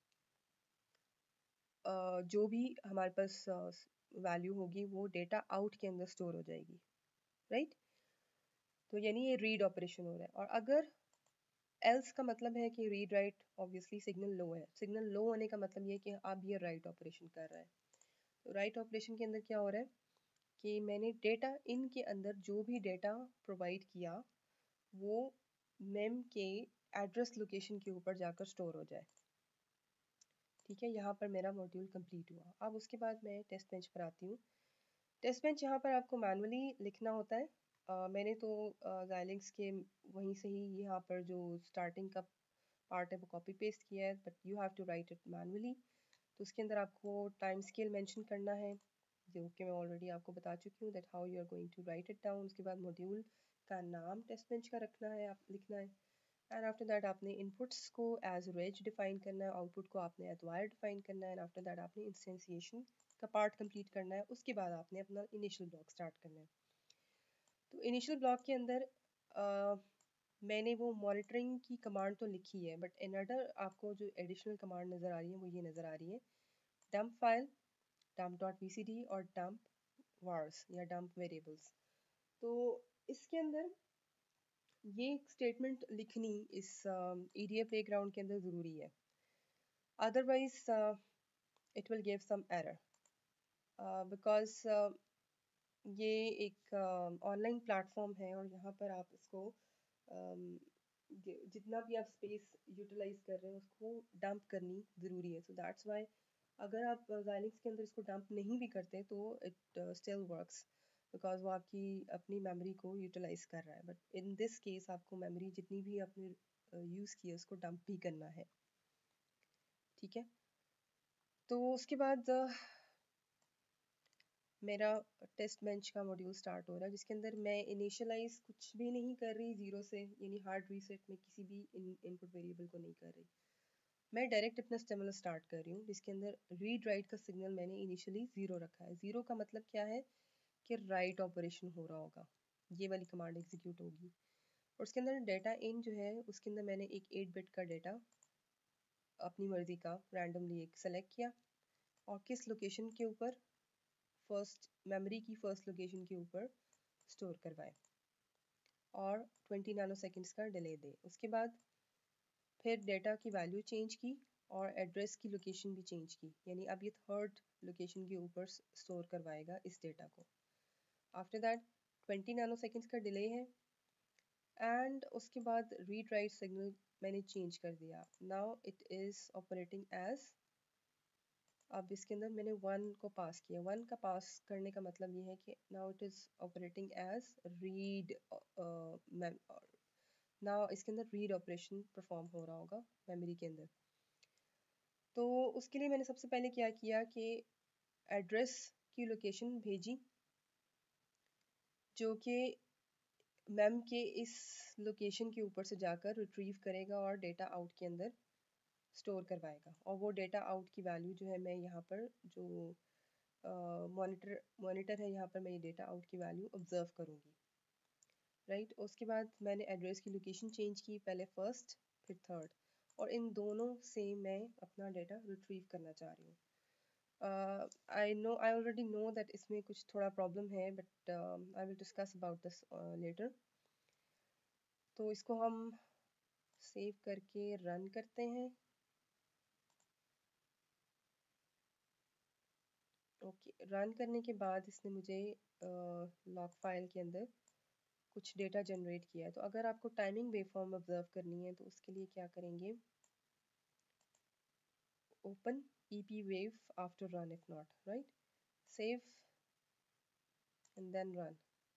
जो भी हमारे पास वैल्यू होगी वो डेटा आउट के अंदर स्टोर हो जाएगी, राइट। तो यानी ये रीड ऑपरेशन हो रहा है। और अगर एल्स का मतलब है कि read write obviously signal low है। सिग्नल लो होने का मतलब ये है कि अब ये राइट ऑपरेशन कर रहा है। तो राइट ऑपरेशन के अंदर क्या हो रहा है कि मैंने डेटा इन के अंदर जो भी डेटा प्रोवाइड किया वो मेम के एड्रेस लोकेशन के ऊपर जाकर स्टोर हो जाए। ठीक है, यहाँ पर मेरा मॉड्यूल कंप्लीट हुआ। अब उसके बाद मैं टेस्ट बेंच पर आती हूँ। टेस्ट बेंच यहाँ पर आपको मैनुअली लिखना होता है। uh, मैंने तो जाइलिंक्स के वहीं से ही यहाँ पर जो स्टार्टिंग का पार्ट है वो कॉपी पेस्ट किया है, but you have to write it manually. तो उसके अंदर आपको टाइम स्केल मेंशन करना है, जो कि मैं ऑलरेडी आपको बता चुकी हूँ that how you are going to write it down. उसके बाद मॉड्यूल का नाम टेस्ट बेंच का रखना है, आप लिखना है। एंड आफ्टर दैट आपने इनपुट्स को एज रेज डिफाइन करना है, आउटपुट को आपने एज वायर डिफाइन करना है। एंड आफ्टर दैट आपने इंस्टेंसिएशन का पार्ट कंप्लीट करना है। उसके बाद आपने अपना इनिशियल ब्लॉक स्टार्ट करना है। तो इनिशियल ब्लॉक के अंदर आ, मैंने वो मॉनिटरिंग की कमांड तो लिखी है, बट अनदर आपको जो एडिशनल कमांड नज़र आ रही है वो ये नज़र आ रही है, dump file, dump dot V C D और डंप वार्स या डंप वेरिएबल्स। तो इसके अंदर ये स्टेटमेंट लिखनी इस ई डी ए प्लेग्राउंड के अंदर ज़रूरी है, otherwise it will give some error, because ये एक ऑनलाइन uh, प्लेटफॉर्म है और यहाँ पर आप इसको um, जितना भी आप स्पेस यूटिलाइज कर रहे हैं उसको डंप करनी ज़रूरी है। सो दैट्स वाई अगर आप जाइलिंक्स के अंदर इसको डंप नहीं भी करते तो इट स्टिल वर्क्स, बिकॉज वो आपकी अपनी मेमोरी को यूटिलाइज कर रहा है। बट इन दिस केस आपको मेमोरी जितनी भी आपने यूज़ की है उसको डंप भी करना है। ठीक है, तो उसके बाद uh, मेरा टेस्ट बेंच का मॉड्यूल स्टार्ट हो रहा है, जिसके अंदर मैं इनिशियलाइज कुछ भी नहीं कर रही ज़ीरो से, यानी हार्ड रीसेट में किसी भी इन इनपुट वेरिएबल को नहीं कर रही। मैं डायरेक्ट अपना स्टिमुलस स्टार्ट कर रही हूँ, जिसके अंदर रीड राइट का सिग्नल मैंने इनिशियली ज़ीरो रखा है। ज़ीरो का मतलब क्या है कि राइट ऑपरेशन हो रहा होगा, ये वाली कमांड एग्जीक्यूट होगी। और उसके अंदर डेटा इन जो है उसके अंदर मैंने एक एट बिट का डेटा अपनी मर्ज़ी का रैंडमली एक सेलेक्ट किया और किस लोकेशन के ऊपर, फर्स्ट मेमोरी की फर्स्ट लोकेशन के ऊपर स्टोर करवाए और ट्वेंटी नैनो सेकेंड्स का डिले दे। उसके बाद फिर डेटा की वैल्यू चेंज की और एड्रेस की लोकेशन भी चेंज की, यानी अब ये थर्ड लोकेशन के ऊपर स्टोर करवाएगा इस डेटा को। After that twenty nano seconds का डिले है एंड उसके बाद रीड राइट सिग्नल मैंने चेंज कर दिया। Now it is operating as, अब इसके अंदर मैंने वन को पास किया। वन का पास करने का मतलब ये है कि now it is operating as read, now इसके अंदर रीड ऑपरेशन परफॉर्म हो रहा होगा मेमोरी के अंदर। तो उसके लिए मैंने सबसे पहले क्या किया कि एड्रेस की लोकेशन भेजी, जो कि मैम के इस लोकेशन के ऊपर से जाकर रिट्रीव करेगा और डेटा आउट के अंदर स्टोर करवाएगा। और वो डेटा आउट की वैल्यू जो है मैं यहाँ पर जो मॉनिटर मॉनिटर है यहाँ पर मैं ये डेटा आउट की वैल्यू ऑब्जर्व करूँगी। Right right? उसके बाद मैंने एड्रेस की लोकेशन चेंज की, पहले फर्स्ट फिर थर्ड, और इन दोनों से मैं अपना डेटा रिट्रीव करना चाह रही हूँ। I know I already know that इसमें कुछ थोड़ा प्रॉब्लम है, but I will discuss about this later. तो इसको हम सेव करके रन करते हैं। ओके okay, रन करने के बाद इसने मुझे लॉग uh, फाइल के अंदर कुछ डेटा जनरेट किया है। तो अगर आपको टाइमिंग वेवफॉर्म ऑब्जर्व करनी है तो उसके लिए क्या करेंगे, open epwave after run if not, right? Save and then run.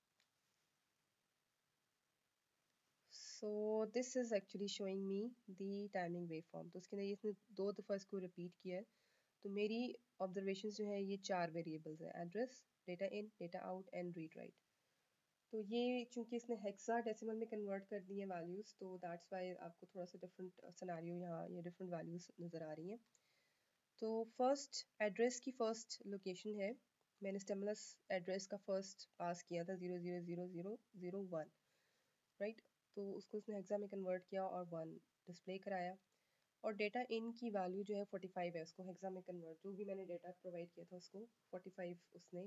So this is actually showing me the timing waveform. तो उसके अंदर इसने दो दफ़ा इसको रिपीट किया है। तो मेरी ऑब्जर्वेशंस जो है ये चार वेरिएबल्स हैं, address, data in, data out and read write. तो ये चूंकि इसने हेक्सा डेसिमल में कन्वर्ट कर दी है वैल्यूज़, तो दैट्स वाई आपको थोड़ा सा डिफरेंट सिनेरियो यहाँ ये डिफरेंट वैल्यूज़ नज़र आ रही हैं। तो फर्स्ट एड्रेस की फर्स्ट लोकेशन है, मैंने स्टिमुलस एड्रेस का फर्स्ट पास किया था zero zero zero zero zero one, right. तो उसको उसने हेक्सा में कन्वर्ट किया और वन डिस्प्ले कराया। और डेटा इन की वैल्यू जो है फोर्टी फाइव है, उसको हेक्सा में कन्वर्ट, जो भी मैंने डेटा प्रोवाइड किया था उसको फोर्टी फाइव उसने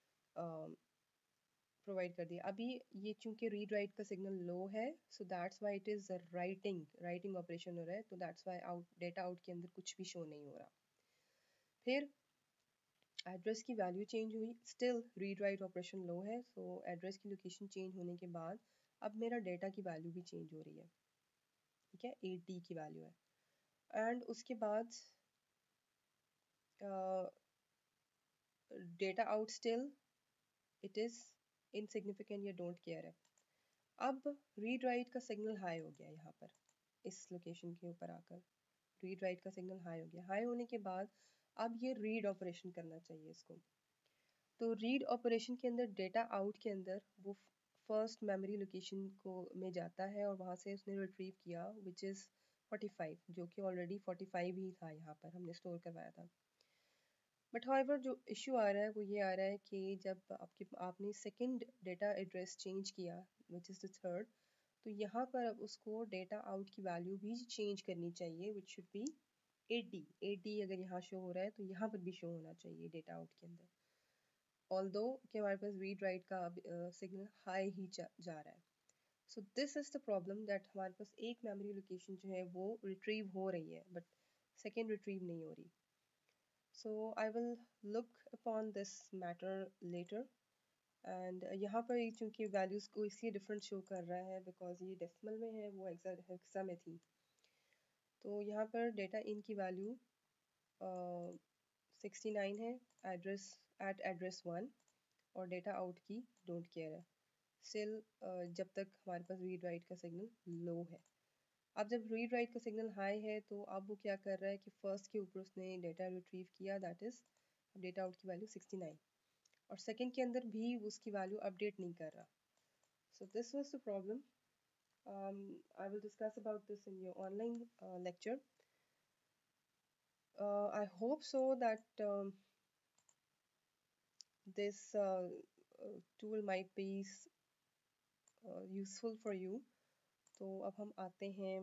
प्रोवाइड कर दिया। अभी ये चूंकि रीड राइट का सिग्नल लो है, so that's why it is writing writing operation हो रहा है, तो that's why out data out के अंदर कुछ भी शो नहीं हो रहा। फिर एड्रेस की वैल्यू चेंज हुई, still read write operation low है, सो एड्रेस की लोकेशन चेंज होने के बाद अब मेरा डेटा की वैल्यू भी चेंज हो रही है, ठीक है, एट डी की वैल्यू है। एंड उसके बाद data out still it is insignificant या डोंट केयर है। अब रीड राइट का सिग्नल हाई हो गया यहाँ पर, इस लोकेशन के ऊपर आकर रीड राइट का सिग्नल हाई हो गया। हाई होने के बाद अब ये रीड ऑपरेशन करना चाहिए इसको। तो रीड ऑपरेशन के अंदर डेटा आउट के अंदर वो फर्स्ट मेमोरी लोकेशन को में जाता है और वहाँ से उसने रिट्रीव किया विच इज़ फोर्टी फाइव, जो कि ऑलरेडी फोर्टी फाइव ही था, यहाँ पर हमने स्टोर करवाया था। बट हाउएवर जो इशू आ रहा है वो ये आ रहा है कि जब आपके आपने सेकंड डेटा एड्रेस चेंज किया विच इज़ द थर्ड, तो यहाँ पर अब उसको डेटा आउट की वैल्यू भी चेंज करनी चाहिए which should be eight D. Eight D अगर यहाँ शो हो रहा है तो यहाँ पर भी शो होना चाहिए डेटा आउट के अंदर, ऑल्दो कि हमारे पास रीड राइट का सिग्नल हाई ही जा, जा रहा है। So this is the problem that हमारे पास एक मेमोरी लोकेशन जो है वो रिट्रीव हो रही है बट सेकेंड रिट्रीव नहीं हो रही। So I will look upon this matter later. And यहाँ पर ये चूँकि वैल्यूज़ को इसलिए डिफरेंट शो कर रहा है बिकॉज ये डेसिमल में है, वो हेक्सा हेक्सा में थी। तो यहाँ पर डेटा इन की वैल्यू सिक्सटी नाइन है, एड्रेस एट एड्रेस वन, और डेटा आउट की डोंट केयर है। स्टिल जब तक हमारे पास रीड राइट का सिग्नल लो है। अब जब रीड राइट का सिग्नल हाई है तो अब वो क्या कर रहा है कि फर्स्ट के ऊपर उसने डेटा रिट्रीव किया, दैट इज़ डेटा आउट की वैल्यू सिक्सटी नाइन, और सेकंड के अंदर भी उसकी वैल्यू अपडेट नहीं कर रहा। So this was the problem. I will discuss about this in your online lecture. I hope so that um, this uh, uh, tool might be uh, useful for you. तो अब हम आते हैं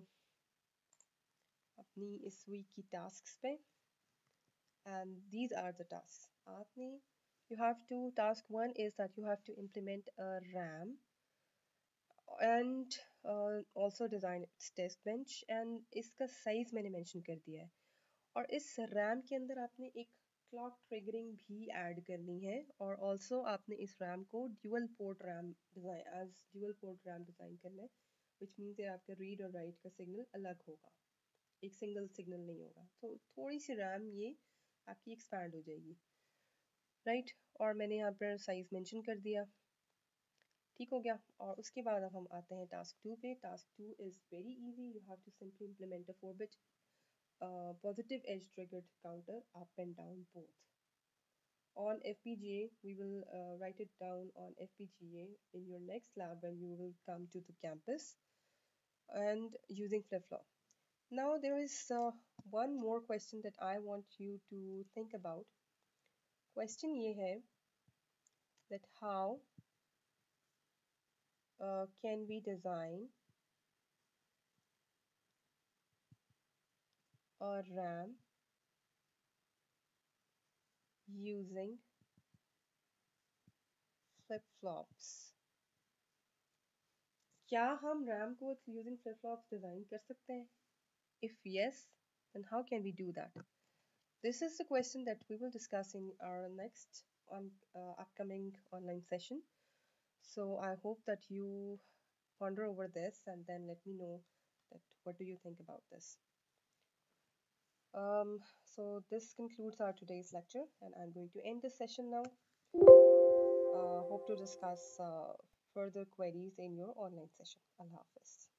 अपनी इस वीक की टास्क्स पे, and these are the tasks. आपने you have to, task one is that you have to implement a RAM and uh, also design its test bench, and इसका size मैंने mention कर दिया है। और इस रैम के अंदर आपने एक क्लॉक ट्रिगरिंग भी ऐड करनी है, और ऑल्सो आपने इस रैम को dual port RAM design as dual port RAM design करना है, विच मीन्स आपका रीड और राइट का सिग्नल अलग होगा, एक सिंगल सिग्नल नहीं होगा। तो थोड़ी सी रैम ये आपकी एक्सपैंड हो जाएगी, राइट right? और मैंने यहाँ पर साइज मेंशन कर दिया, ठीक हो गया। और उसके बाद अब हम आते हैं टास्क टू पे। Task two is very easy, you have to simply implement a four bit uh, positive edge triggered counter up and down both. On F P G A, we will uh, write it down on F P G A in your next lab when you will come to the campus, and using flip-flop. Now there is uh, one more question that I want you to think about. Question ये है that how uh, can we design a RAM using flip-flops? क्या हम RAM को using flip-flops design कर सकते हैं? If yes, then how can we do that? This is the question that we will discuss in our next on uh, upcoming online session. So I hope that you ponder over this and then let me know that what do you think about this. Um, so this concludes our today's lecture, and I'm going to end this session now. Uh, hope to discuss uh, further queries in your online session. Allah Hafiz.